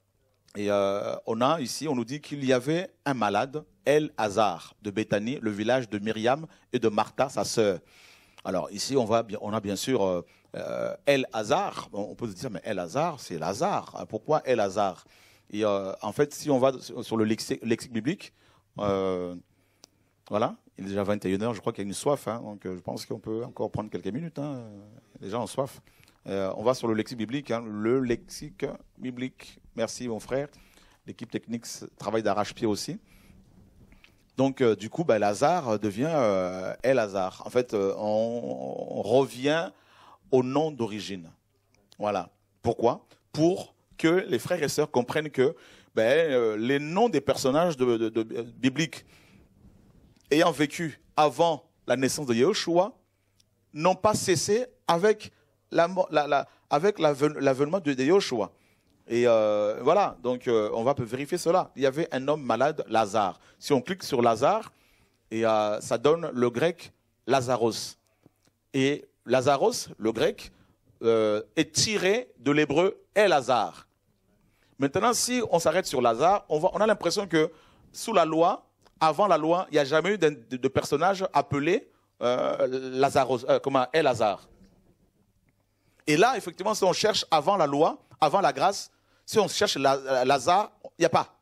et euh, on a ici, on nous dit qu'il y avait un malade, El-Hazar, de Béthanie, le village de Myriam et de Martha, sa sœur. Alors ici, on, va, on a bien sûr euh, euh, El-Hazar. On peut se dire, mais El-Hazar, c'est Lazare. Pourquoi El-Hazar? Et euh, en fait, si on va sur le lexique, lexique biblique, euh, voilà, il est déjà vingt et une heures, je crois qu'il y a une soif. Hein, donc je pense qu'on peut encore prendre quelques minutes. Hein, les gens ont soif. Euh, on va sur le lexique biblique. Hein, le lexique biblique. Merci, mon frère. L'équipe technique travaille d'arrache-pied aussi. Donc, euh, du coup, ben, Lazare devient euh, El-Lazare. En fait, euh, on, on revient au nom d'origine. Voilà. Pourquoi? Pour que les frères et sœurs comprennent que ben, euh, les noms des personnages de, de, de, de, bibliques ayant vécu avant la naissance de Yahushua n'ont pas cessé avec la, la, la, avec l'avènement de, de Yahushua. Et euh, voilà, donc euh, on va vérifier cela. Il y avait un homme malade, Lazare. Si on clique sur Lazare, et, euh, ça donne le grec Lazaros. Et Lazaros, le grec, euh, est tiré de l'hébreu El-Lazare. Maintenant, si on s'arrête sur Lazare, on, va, on a l'impression que sous la loi, avant la loi, il n'y a jamais eu de, de, de personnage appelé euh, Lazaros, euh, comment, El-Lazare. Et là, effectivement, si on cherche avant la loi, avant la grâce, si on cherche Lazare, il n'y a pas.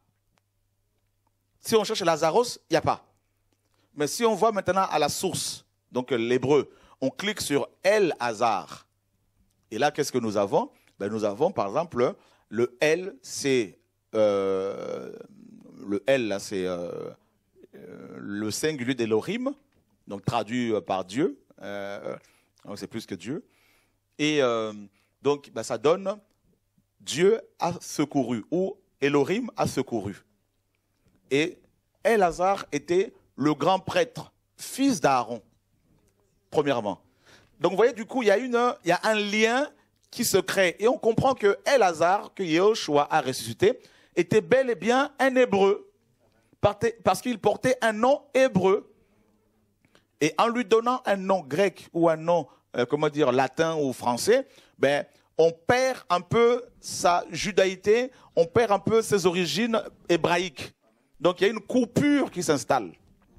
Si on cherche Lazaros, il n'y a pas. Mais si on voit maintenant à la source, donc l'hébreu, on clique sur El-Hazar. Et là, qu'est-ce que nous avons? Ben, nous avons, par exemple, le El, c'est euh, le El, là, c'est euh, euh, le singulier d'Elohim, donc traduit par Dieu. Euh, c'est plus que Dieu. Et euh, donc, ben, ça donne Dieu a secouru, ou Elohim a secouru. Et El-Hazar était le grand prêtre, fils d'Aaron, premièrement. Donc, vous voyez, du coup, il y a, une, il y a un lien qui se crée. Et on comprend que El-Hazar, que Yahushua a ressuscité, était bel et bien un hébreu, parce qu'il portait un nom hébreu. Et en lui donnant un nom grec ou un nom, euh, comment dire, latin ou français, ben, on perd un peu sa judaïté, on perd un peu ses origines hébraïques. Donc il y a une coupure qui s'installe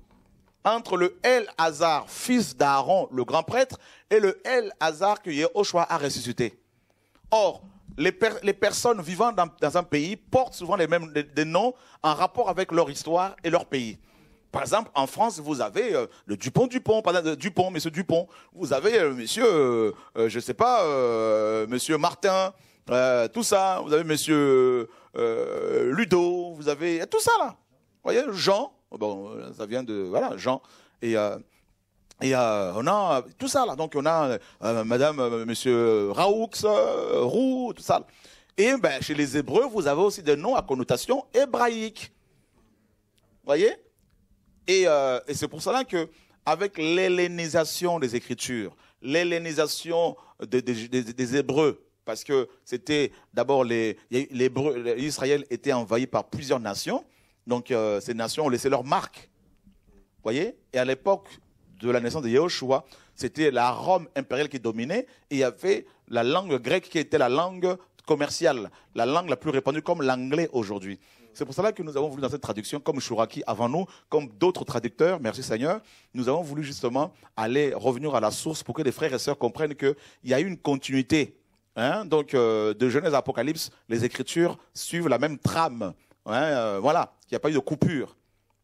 entre le El-Hazar, fils d'Aaron, le grand prêtre, et le El-Hazar que Yahushua a ressuscité. Or, les, per les personnes vivant dans, dans un pays portent souvent les mêmes des, des noms en rapport avec leur histoire et leur pays. Par exemple, en France, vous avez euh, le Dupont-Dupont, pardon, Dupont, monsieur Dupont. Vous avez euh, monsieur, euh, euh, je ne sais pas, euh, monsieur Martin, euh, tout ça. Vous avez monsieur euh, Ludo, vous avez tout ça là. Vous voyez, Jean, bon, ça vient de, voilà, Jean. Et, euh, et euh, on a tout ça là. Donc on a euh, madame, euh, monsieur Raoux, euh, Roux, tout ça. Et ben, chez les Hébreux, vous avez aussi des noms à connotation hébraïque. Vous voyez? Et, euh, et c'est pour cela que, avec l'hellénisation des Écritures, l'hellénisation des, des, des, des Hébreux, parce que c'était d'abord les, les Hébreux, Israël était envahi par plusieurs nations, donc euh, ces nations ont laissé leur marque. Vous voyez? Et à l'époque de la naissance de Yahushua, c'était la Rome impériale qui dominait, et il y avait la langue grecque qui était la langue commerciale, la langue la plus répandue comme l'anglais aujourd'hui. C'est pour cela que nous avons voulu dans cette traduction, comme Chouraki avant nous, comme d'autres traducteurs, merci Seigneur, nous avons voulu justement aller revenir à la source pour que les frères et sœurs comprennent qu'il y a une continuité. Hein? Donc, euh, de Genèse à Apocalypse, les Écritures suivent la même trame. Hein? Euh, voilà, qu'il n'y a pas eu de coupure.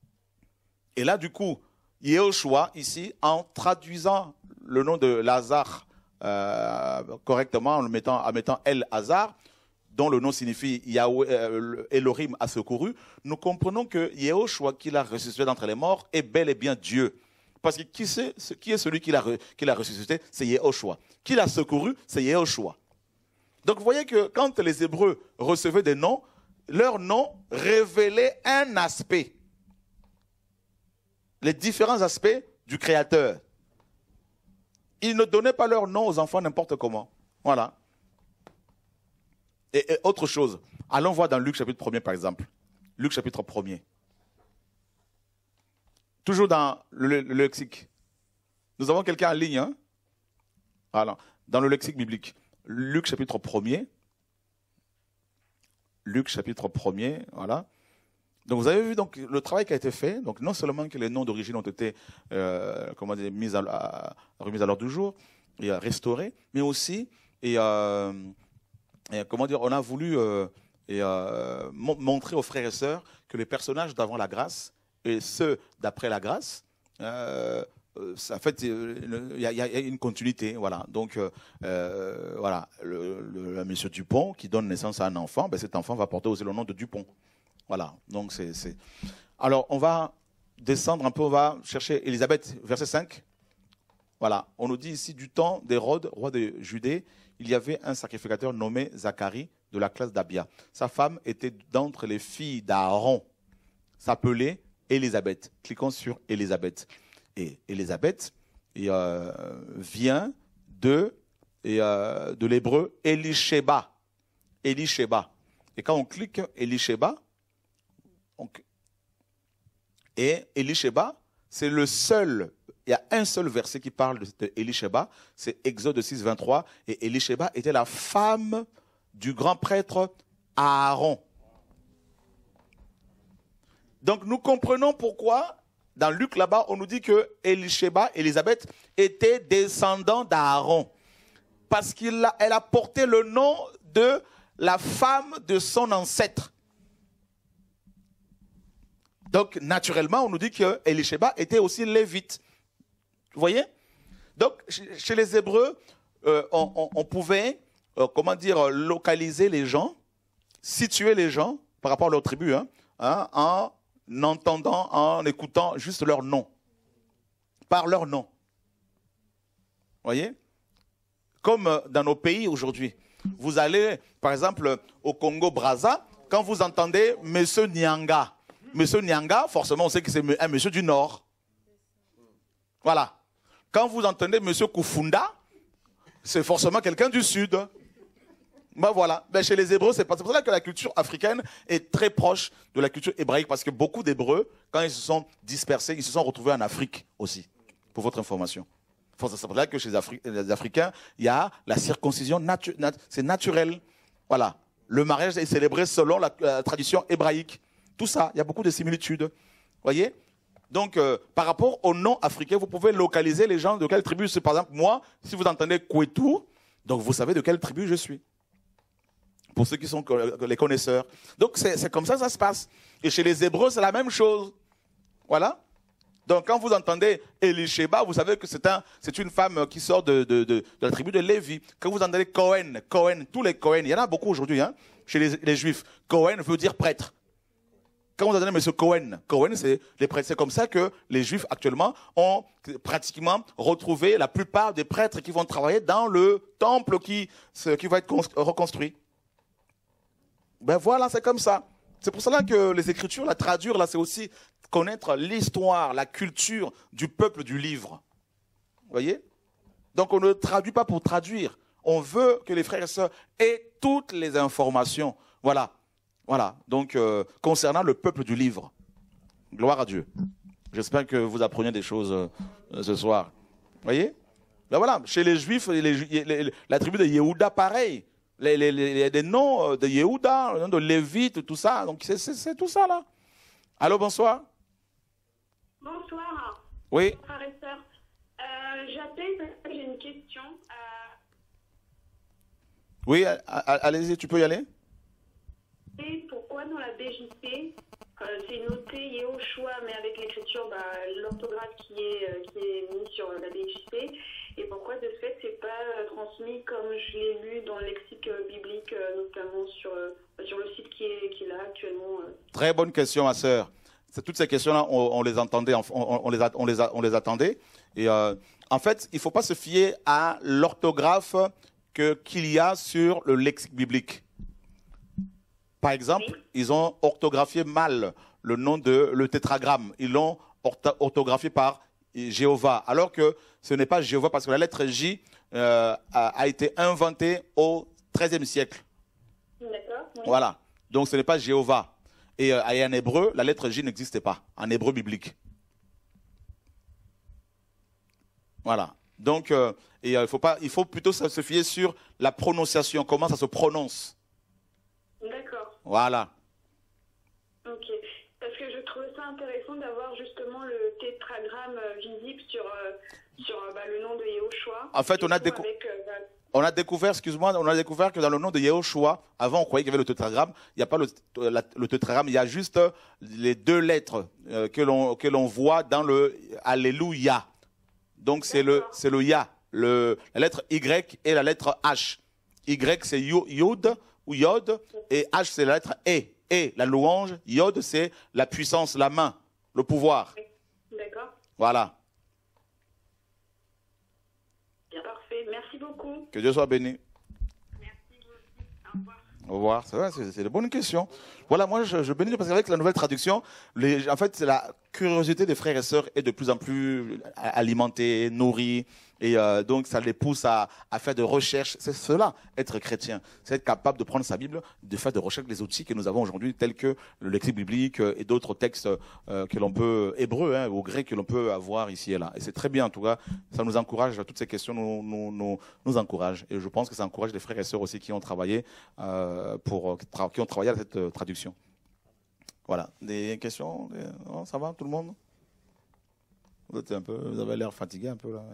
Et là, du coup, Yahushua, ici, en traduisant le nom de Lazare euh, correctement, en le mettant, en mettant El-Hazar, dont le nom signifie Yahweh, euh, Elohim a secouru, nous comprenons que Yahushua, qui l'a ressuscité d'entre les morts, est bel et bien Dieu. Parce que qui, c'est, qui est celui qui l'a, qui l'a ressuscité? C'est Yahushua. Qui l'a secouru? C'est Yahushua. Donc vous voyez que quand les Hébreux recevaient des noms, leur nom révélait un aspect. Les différents aspects du Créateur. Ils ne donnaient pas leur nom aux enfants n'importe comment. Voilà. Et, et autre chose, allons voir dans Luc chapitre premier par exemple. Luc chapitre premier. Toujours dans le, le lexique. Nous avons quelqu'un en ligne. Hein? Voilà. Dans le lexique biblique. Luc chapitre premier. Luc chapitre premier. Voilà. Donc vous avez vu donc, le travail qui a été fait. Donc non seulement que les noms d'origine ont été euh, comment dire, mis à, à, remis à l'ordre du jour et restaurés, mais aussi et, euh, et comment dire, on a voulu euh, et, euh, montrer aux frères et sœurs que les personnages d'avant la grâce et ceux d'après la grâce, euh, en fait, il y, y a une continuité, voilà. Donc, euh, voilà, le, le, le monsieur Dupont qui donne naissance à un enfant, ben cet enfant va porter aussi le nom de Dupont. Voilà. Donc, c'est, c'est... Alors, on va descendre un peu, on va chercher Élisabeth, verset cinq. Voilà, on nous dit ici, du temps d'Hérode, roi de Judée, il y avait un sacrificateur nommé Zacharie de la classe d'Abia. Sa femme était d'entre les filles d'Aaron, s'appelait Élisabeth. Cliquons sur Élisabeth. Et Élisabeth et, euh, vient de, et, euh, de l'hébreu Elisheba. Elisheba. Et quand on clique Elisheba, on... et Elisheba, c'est le seul, il y a un seul verset qui parle de Elisheba, c'est Exode six, vingt-trois, et Elisheba était la femme du grand prêtre Aaron. Donc nous comprenons pourquoi, dans Luc là-bas, on nous dit que Elisheba, Élisabeth, était descendant d'Aaron. Parce qu'elle a, elle a porté le nom de la femme de son ancêtre. Donc naturellement, on nous dit que Elisheba était aussi lévite. Vous voyez? Donc chez les Hébreux, euh, on, on, on pouvait, euh, comment dire, localiser les gens, situer les gens par rapport à leur tribu, hein, hein, en en entendant, en écoutant juste leur nom. Par leur nom. Vous voyez? Comme dans nos pays aujourd'hui. Vous allez, par exemple, au Congo-Brazza, quand vous entendez Monsieur Nyanga. Monsieur Nyanga, forcément, on sait que c'est un monsieur du Nord. Voilà. Quand vous entendez Monsieur Kufunda, c'est forcément quelqu'un du Sud. Ben voilà, ben chez les Hébreux, c'est pour ça que la culture africaine est très proche de la culture hébraïque, parce que beaucoup d'Hébreux, quand ils se sont dispersés, ils se sont retrouvés en Afrique aussi, pour votre information. C'est pour ça que chez les, Afri les Africains, il y a la circoncision, natu nat c'est naturel. Voilà, le mariage est célébré selon la, la tradition hébraïque. Tout ça, il y a beaucoup de similitudes. Vous voyez? Donc, euh, par rapport au nom africain, vous pouvez localiser les gens de quelle tribu. Par exemple, moi, si vous entendez Kwetu, donc vous savez de quelle tribu je suis. Pour ceux qui sont les connaisseurs. Donc, c'est comme ça que ça se passe. Et chez les Hébreux, c'est la même chose. Voilà. Donc, quand vous entendez Elisheba, vous savez que c'est un, c'est une femme qui sort de, de, de, de la tribu de Lévi. Quand vous entendez Cohen, Cohen, tous les Cohen, il y en a beaucoup aujourd'hui, hein, chez les, les Juifs. Cohen veut dire prêtre. Quand vous entendez M. Cohen, Cohen, c'est les prêtres. C'est comme ça que les Juifs actuellement ont pratiquement retrouvé la plupart des prêtres qui vont travailler dans le temple qui, qui va être reconstruit. Ben voilà, c'est comme ça. C'est pour cela que les Écritures, la traduire, là, c'est aussi connaître l'histoire, la culture du peuple du livre. Vous voyez? Donc on ne traduit pas pour traduire. On veut que les frères et sœurs aient toutes les informations. Voilà. Voilà. Donc, euh, concernant le peuple du livre. Gloire à Dieu. J'espère que vous apprenez des choses euh, ce soir. Vous voyez? Ben voilà. Chez les Juifs, les, les, les, la tribu de Yehuda, pareil. Les, les, les, les noms de Yehuda, les noms de Lévite, tout ça. Donc, c'est tout ça, là. Allô, bonsoir. Bonsoir. Oui. Frères et sœurs. Euh, J'appelle parce que j'ai une question. Euh... Oui, allez-y, tu peux y aller. Et pourquoi dans la B J C, euh, c'est noté Yehoshua, mais avec l'écriture, bah, l'orthographe qui est, euh, qui est mise sur la B J C, et pourquoi de ce fait c'est pas euh, transmis comme je l'ai lu dans le lexique euh, biblique, euh, notamment sur, euh, sur le site qui est, qui est là actuellement. Euh. Très bonne question, ma sœur. Toutes ces questions-là, on, on les entendait, on, on, les, a, on, les, a, on les attendait. Et euh, en fait, il ne faut pas se fier à l'orthographe qu'il y a sur le lexique biblique. Par exemple, oui. Ils ont orthographié mal le nom de le tétragramme. Ils l'ont orthographié par Jéhovah, alors que ce n'est pas Jéhovah, parce que la lettre J euh, a, a été inventée au treizième siècle. D'accord. Oui. Voilà. Donc ce n'est pas Jéhovah. Et, euh, et en hébreu, la lettre J n'existait pas, en hébreu biblique. Voilà. Donc, euh, et, euh, il faut pas, il faut plutôt se fier sur la prononciation, comment ça se prononce. D'accord. Voilà. Ok. Parce que je trouvais ça intéressant d'avoir justement le tétragramme visible sur, euh, sur bah, le nom de Yehoshua. En fait, on a, décou avec, euh, bah... on a découvert, excuse-moi, on a découvert que dans le nom de Yehoshua, avant on croyait qu'il y avait le tétragramme, il n'y a pas le, la, le tétragramme, il y a juste les deux lettres euh, que l'on que l'on voit dans le Alléluia. Donc c'est le c'est le Ya, le, la lettre Y et la lettre H. Y c'est Yod ou Yod, et H c'est la lettre E. Et la louange, Yod c'est la puissance, la main, le pouvoir. Voilà. Bien, parfait. Merci beaucoup. Que Dieu soit béni. Merci vous aussi. Au revoir. Au revoir. C'est vrai, c'est, c'est de bonnes questions. Voilà, moi, je, je bénis parce qu'avec la nouvelle traduction, les, en fait, la curiosité des frères et sœurs est de plus en plus alimentée, nourrie. Et euh, donc, ça les pousse à, à faire des recherches. C'est cela, être chrétien. C'est être capable de prendre sa Bible, de faire des recherches, des outils que nous avons aujourd'hui, tels que le lexique biblique et d'autres textes euh, que l'on peut, hébreux hein, ou grec, que l'on peut avoir ici et là. Et c'est très bien, en tout cas. Ça nous encourage, toutes ces questions nous, nous, nous, nous encouragent. Et je pense que ça encourage les frères et sœurs aussi qui ont travaillé, euh, pour, qui ont travaillé à cette euh, traduction. Voilà. Des questions? Des... Non, ça va, tout le monde? Vous êtes un peu, vous avez l'air fatigué un peu là.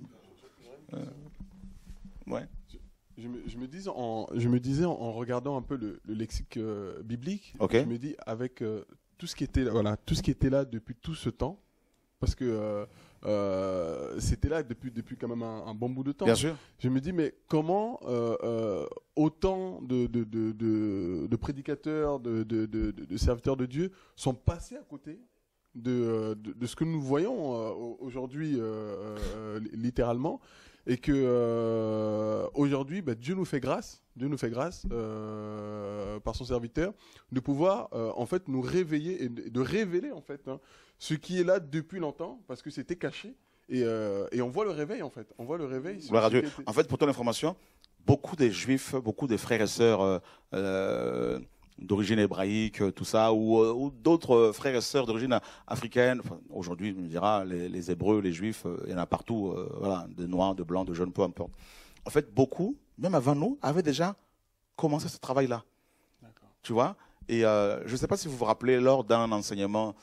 Euh, ouais. Je, je, me, je, me dis en, je me disais en, en regardant un peu le, le lexique euh, biblique, okay. je me dis avec euh, tout ce qui était voilà tout ce qui était là depuis tout ce temps, parce que euh, euh, c'était là depuis depuis quand même un, un bon bout de temps. Bien sûr. Je me dis mais comment euh, euh, autant de de, de, de, de prédicateurs, de, de, de, de serviteurs de Dieu sont passés à côté De, de, de ce que nous voyons euh, aujourd'hui euh, euh, littéralement, et que euh, aujourd'hui bah, Dieu nous fait grâce Dieu nous fait grâce euh, par son serviteur de pouvoir euh, en fait nous réveiller et de, de révéler en fait hein, ce qui est là depuis longtemps parce que c'était caché et, euh, et on voit le réveil en fait on voit le réveil Gloire à Dieu. En fait, pour ton information, beaucoup des juifs, beaucoup des frères et sœurs euh, euh, d'origine hébraïque, tout ça, ou, ou d'autres frères et sœurs d'origine africaine. Enfin, aujourd'hui, on dira, les, les Hébreux, les Juifs, euh, il y en a partout, euh, voilà, de noirs, de blancs, de jaunes, peu importe. En fait, beaucoup, même avant nous, avaient déjà commencé ce travail-là. D'accord. Tu vois? Et euh, je ne sais pas si vous vous rappelez, lors d'un enseignement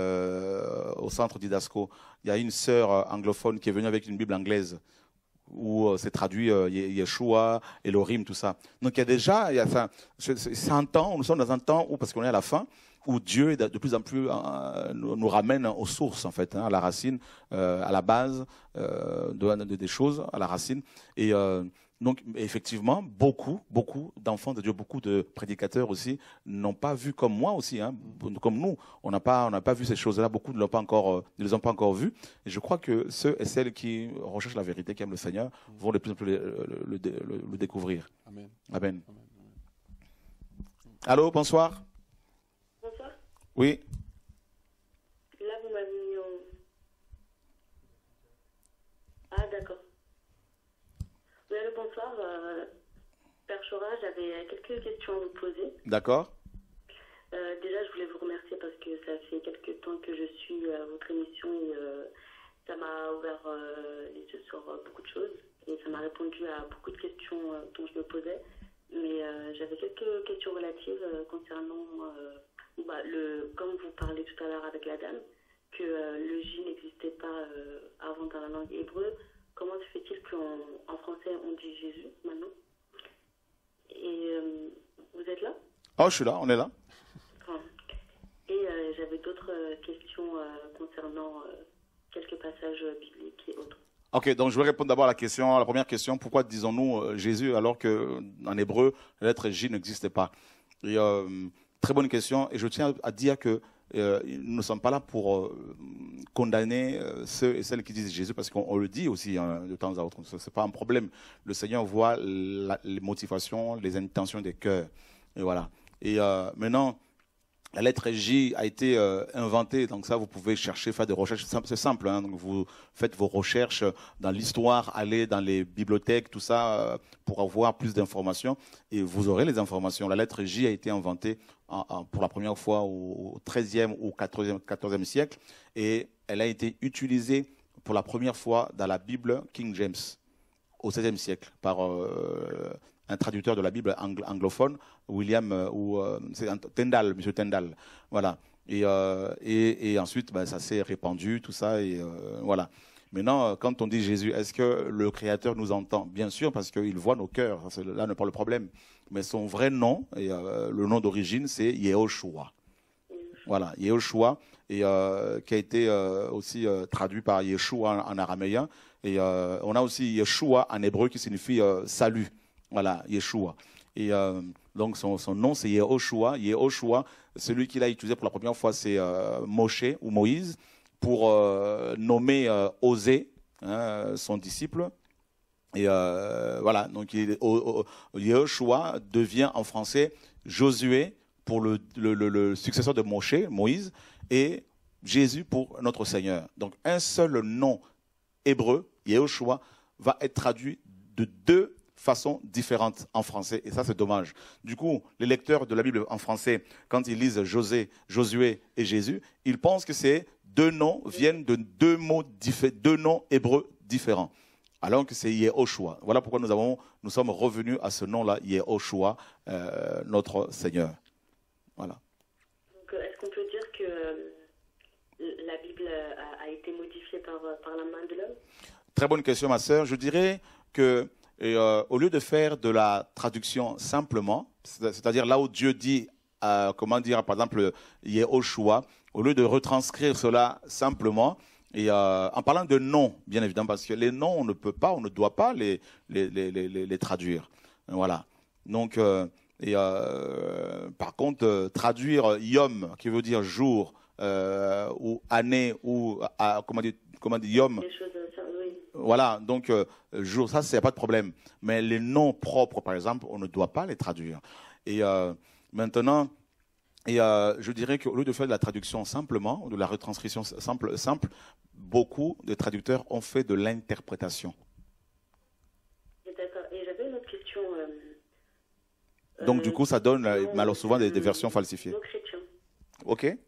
euh, au centre d'Idasco, il y a une sœur anglophone qui est venue avec une Bible anglaise, où euh, c'est traduit euh, Yeshua, Elohim, tout ça. Donc il y a déjà, il y a, enfin, c'est un temps, nous sommes dans un temps où, parce qu'on est à la fin, où Dieu de plus en plus euh, nous, nous ramène aux sources, en fait, hein, à la racine, euh, à la base euh, de, de, des choses, à la racine. Et euh, donc, effectivement, beaucoup, beaucoup d'enfants de Dieu, beaucoup de prédicateurs aussi, n'ont pas vu comme moi aussi, hein, comme nous. On n'a pas, on n'a pas vu ces choses-là. Beaucoup ne l'ont pas encore, euh, ne les ont pas encore vues. Et je crois que ceux et celles qui recherchent la vérité, qui aiment le Seigneur, vont de plus en plus le, le, le, le, le découvrir. Amen. Amen. Amen. Allô, bonsoir. Bonsoir. Oui. Là, vous m'avez mis en... Ah, d'accord. Oui, allô, bonsoir. Euh, Père Chora, j'avais quelques questions à vous poser. D'accord. Euh, déjà, je voulais vous remercier parce que ça fait quelques temps que je suis à votre émission et euh, ça m'a ouvert euh, les yeux sur euh, beaucoup de choses et ça m'a répondu à beaucoup de questions euh, dont je me posais. Mais euh, j'avais quelques questions relatives euh, concernant, euh, bah, le, comme vous parlez tout à l'heure avec la dame, que euh, le J n'existait pas euh, avant dans la langue hébreu. Comment se fait-il qu'en en français on dit Jésus maintenant? Et euh, vous êtes là? Oh, je suis là, on est là. Enfin, et euh, j'avais d'autres euh, questions euh, concernant euh, quelques passages bibliques et autres. Ok, donc je vais répondre d'abord à la question, à la première question. Pourquoi disons-nous euh, Jésus alors qu'en hébreu, la lettre J n'existait pas? Et, euh, très bonne question. Et je tiens à dire que euh, nous ne sommes pas là pour euh, condamner euh, ceux et celles qui disent Jésus, parce qu'on le dit aussi hein, de temps à autre. Ce n'est pas un problème. Le Seigneur voit la, les motivations, les intentions des cœurs. Et voilà. Et euh, maintenant, la lettre J a été euh, inventée, donc ça vous pouvez chercher, faire des recherches, c'est simple, hein, donc vous faites vos recherches dans l'histoire, allez dans les bibliothèques, tout ça, euh, pour avoir plus d'informations, et vous aurez les informations. La lettre J a été inventée en, en, pour la première fois au treizième ou quatorzième siècle, et elle a été utilisée pour la première fois dans la Bible King James, au seizième siècle, par... Euh, un traducteur de la Bible angl anglophone, William, euh, ou euh, c'est Tyndale, Monsieur Tyndale, voilà. Et, euh, et, et ensuite, ben, ça s'est répandu, tout ça, et euh, voilà. Maintenant, quand on dit Jésus, est-ce que le Créateur nous entend? Bien sûr, parce qu'il voit nos cœurs, là n'est pas le problème. Mais son vrai nom, et euh, le nom d'origine, c'est Yehoshua. Voilà, Yehoshua, et euh, qui a été euh, aussi euh, traduit par Yeshua en, en araméen. Et euh, on a aussi Yeshua en hébreu qui signifie euh, salut. Voilà, Yeshua. Et euh, donc son, son nom c'est Yehoshua. Yehoshua, celui qu'il a utilisé pour la première fois c'est euh, Moshe ou Moïse pour euh, nommer euh, Osée, hein, son disciple. Et euh, voilà, donc Yehoshua devient en français Josué pour le, le, le, le successeur de Moshe, Moïse, et Jésus pour notre Seigneur. Donc un seul nom hébreu, Yehoshua, va être traduit de deux façons différentes en français, et ça c'est dommage. Du coup, les lecteurs de la Bible en français, quand ils lisent José, Josué et Jésus, ils pensent que ces deux noms viennent de deux mots diffé- deux noms hébreux différents, alors que c'est Yehoshua. Voilà pourquoi nous, avons, nous sommes revenus à ce nom-là, Yehoshua, euh, notre Seigneur. Voilà. Donc, est-ce qu'on peut dire que euh, la Bible a, a été modifiée par, par la main de l'homme? Très bonne question, ma sœur. Je dirais que Et euh, au lieu de faire de la traduction simplement, c'est-à-dire là où Dieu dit, euh, comment dire, par exemple, Yehoshua, au lieu de retranscrire cela simplement, et euh, en parlant de noms, bien évidemment, parce que les noms, on ne peut pas, on ne doit pas les, les, les, les, les traduire. Voilà. Donc, euh, et, euh, par contre, euh, traduire Yom, qui veut dire jour, euh, ou année, ou, euh, comment dire, comment dire Yom. Les choses, ça, oui. Voilà, donc euh, jour, ça, c'est pas de problème. Mais les noms propres, par exemple, on ne doit pas les traduire. Et euh, maintenant, et euh, je dirais qu'au lieu de faire de la traduction simplement, ou de la retranscription simple, simple, beaucoup de traducteurs ont fait de l'interprétation. D'accord. Et j'avais une autre question. Euh, donc euh, du coup, ça donne euh, non, malheureusement souvent des, des le versions falsifiées. mot chrétien. Ok. Euh,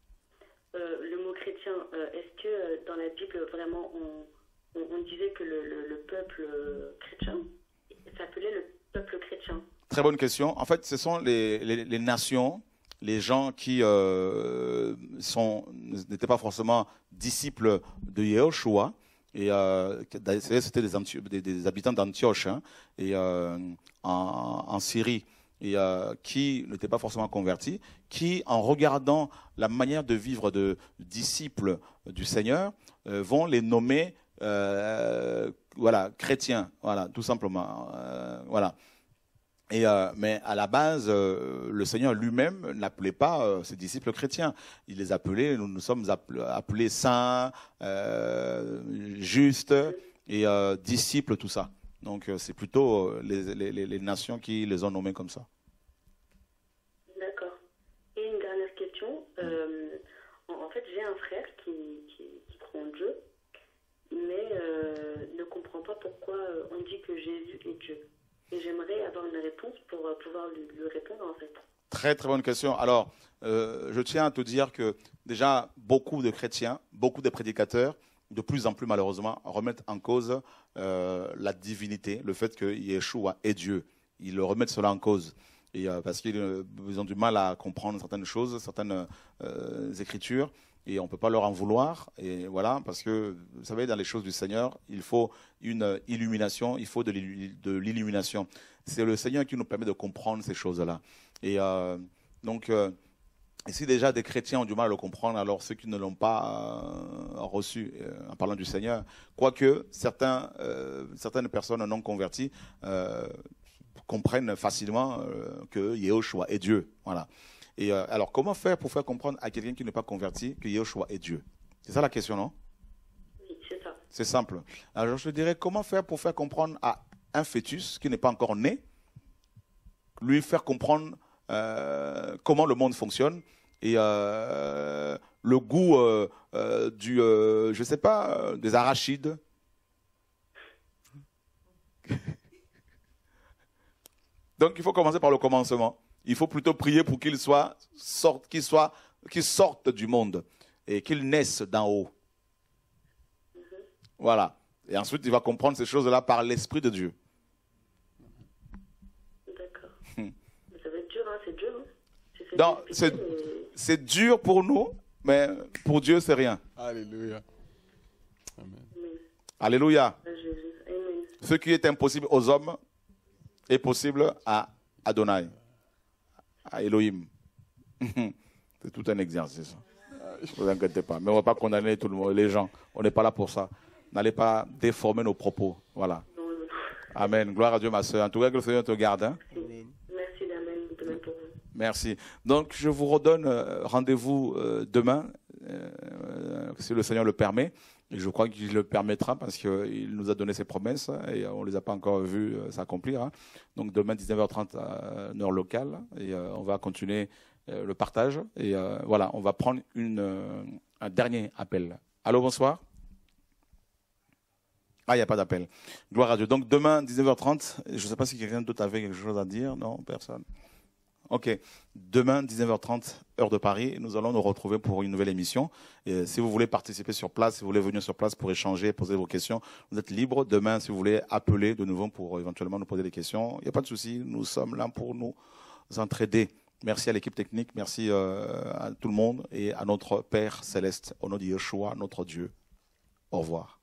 le mot chrétien, euh, est-ce que euh, dans la Bible, vraiment, on, on, on disait que le, le, le peuple euh, chrétien s'appelait le peuple chrétien? Très bonne question. En fait, ce sont les, les, les nations, les gens qui euh, sont n'étaient pas forcément disciples de Yehoshua. Et euh, c'était des, des, des habitants d'Antioche, hein, et euh, en, en Syrie, et euh, qui n'étaient pas forcément convertis, qui, en regardant la manière de vivre de disciples du Seigneur, euh, vont les nommer, euh, voilà, chrétiens, voilà, tout simplement, euh, voilà. Et euh, mais à la base, euh, le Seigneur lui-même n'appelait pas euh, ses disciples chrétiens. Il les appelait, nous nous sommes appelés, appelés saints, euh, justes et euh, disciples, tout ça. Donc euh, c'est plutôt euh, les, les, les nations qui les ont nommés comme ça. D'accord. Et une dernière question. Euh, en, en fait, j'ai un frère qui, qui, qui croit en Dieu, mais euh, ne comprend pas pourquoi on dit que Jésus est Dieu. Et j'aimerais avoir une réponse pour euh, pouvoir lui, lui répondre, en fait. Très, très bonne question. Alors, euh, je tiens à te dire que déjà, beaucoup de chrétiens, beaucoup de prédicateurs, de plus en plus malheureusement, remettent en cause euh, la divinité, le fait que Yeshua est Dieu. Ils remettent cela en cause. Et, euh, parce qu'ils euh, ont du mal à comprendre certaines choses, certaines euh, écritures. Et on ne peut pas leur en vouloir. Et voilà, parce que, vous savez, dans les choses du Seigneur, il faut une illumination, il faut de l'illumination. C'est le Seigneur qui nous permet de comprendre ces choses-là. Et euh, donc, euh, si déjà des chrétiens ont du mal à le comprendre, alors ceux qui ne l'ont pas euh, reçu, euh, en parlant du Seigneur, quoique certains, euh, certaines personnes non converties euh, comprennent facilement euh, que Yehoshua est Dieu. Voilà. Et euh, alors, comment faire pour faire comprendre à quelqu'un qui n'est pas converti que Yehoshua est Dieu? C'est ça la question, non? Oui, c'est ça. C'est simple. Alors, je te dirais, comment faire pour faire comprendre à un fœtus qui n'est pas encore né, lui faire comprendre euh, comment le monde fonctionne et euh, le goût euh, euh, du, euh, je sais pas, euh, des arachides. Donc, il faut commencer par le commencement. Il faut plutôt prier pour qu'il soit, sorte, qu'il soit, qu'il sorte du monde et qu'il naisse d'en haut. Mm-hmm. Voilà. Et ensuite, il va comprendre ces choses-là par l'Esprit de Dieu. D'accord. Hmm. Ça va être dur, hein, c'est dur. Hein. C'est, non, c'est, mais... c'est dur pour nous, mais pour Dieu, c'est rien. Alléluia. Amen. Alléluia. Amen. Ce qui est impossible aux hommes est possible à Adonai. À Elohim. C'est tout un exercice. Ne vous inquiétez pas. Mais on ne va pas condamner tout le monde, les gens. On n'est pas là pour ça. N'allez pas déformer nos propos. Voilà. Amen. Gloire à Dieu, ma soeur. En tout cas, que le Seigneur te garde. Hein? Merci, amen. Demain pour vous. Merci. Donc, je vous redonne euh, rendez-vous euh, demain. Euh, si le Seigneur le permet, et je crois qu'il le permettra parce qu'il nous a donné ses promesses et on ne les a pas encore vues s'accomplir. Hein. Donc demain dix-neuf heures trente à une heure locale et euh, on va continuer euh, le partage. Et euh, voilà, on va prendre une, euh, un dernier appel. Allô, bonsoir. Ah, il n'y a pas d'appel. Gloire à Dieu. Donc demain dix-neuf heures trente, je ne sais pas si quelqu'un d'autre avait quelque chose à dire. Non, personne. Ok, demain, dix-neuf heures trente, heure de Paris, nous allons nous retrouver pour une nouvelle émission. Et si vous voulez participer sur place, si vous voulez venir sur place pour échanger, poser vos questions, vous êtes libre. Demain, si vous voulez appeler de nouveau pour éventuellement nous poser des questions, il n'y a pas de souci, nous sommes là pour nous entraider. Merci à l'équipe technique, merci euh, à tout le monde et à notre Père Céleste, au nom de Yeshua, notre Dieu. Au revoir.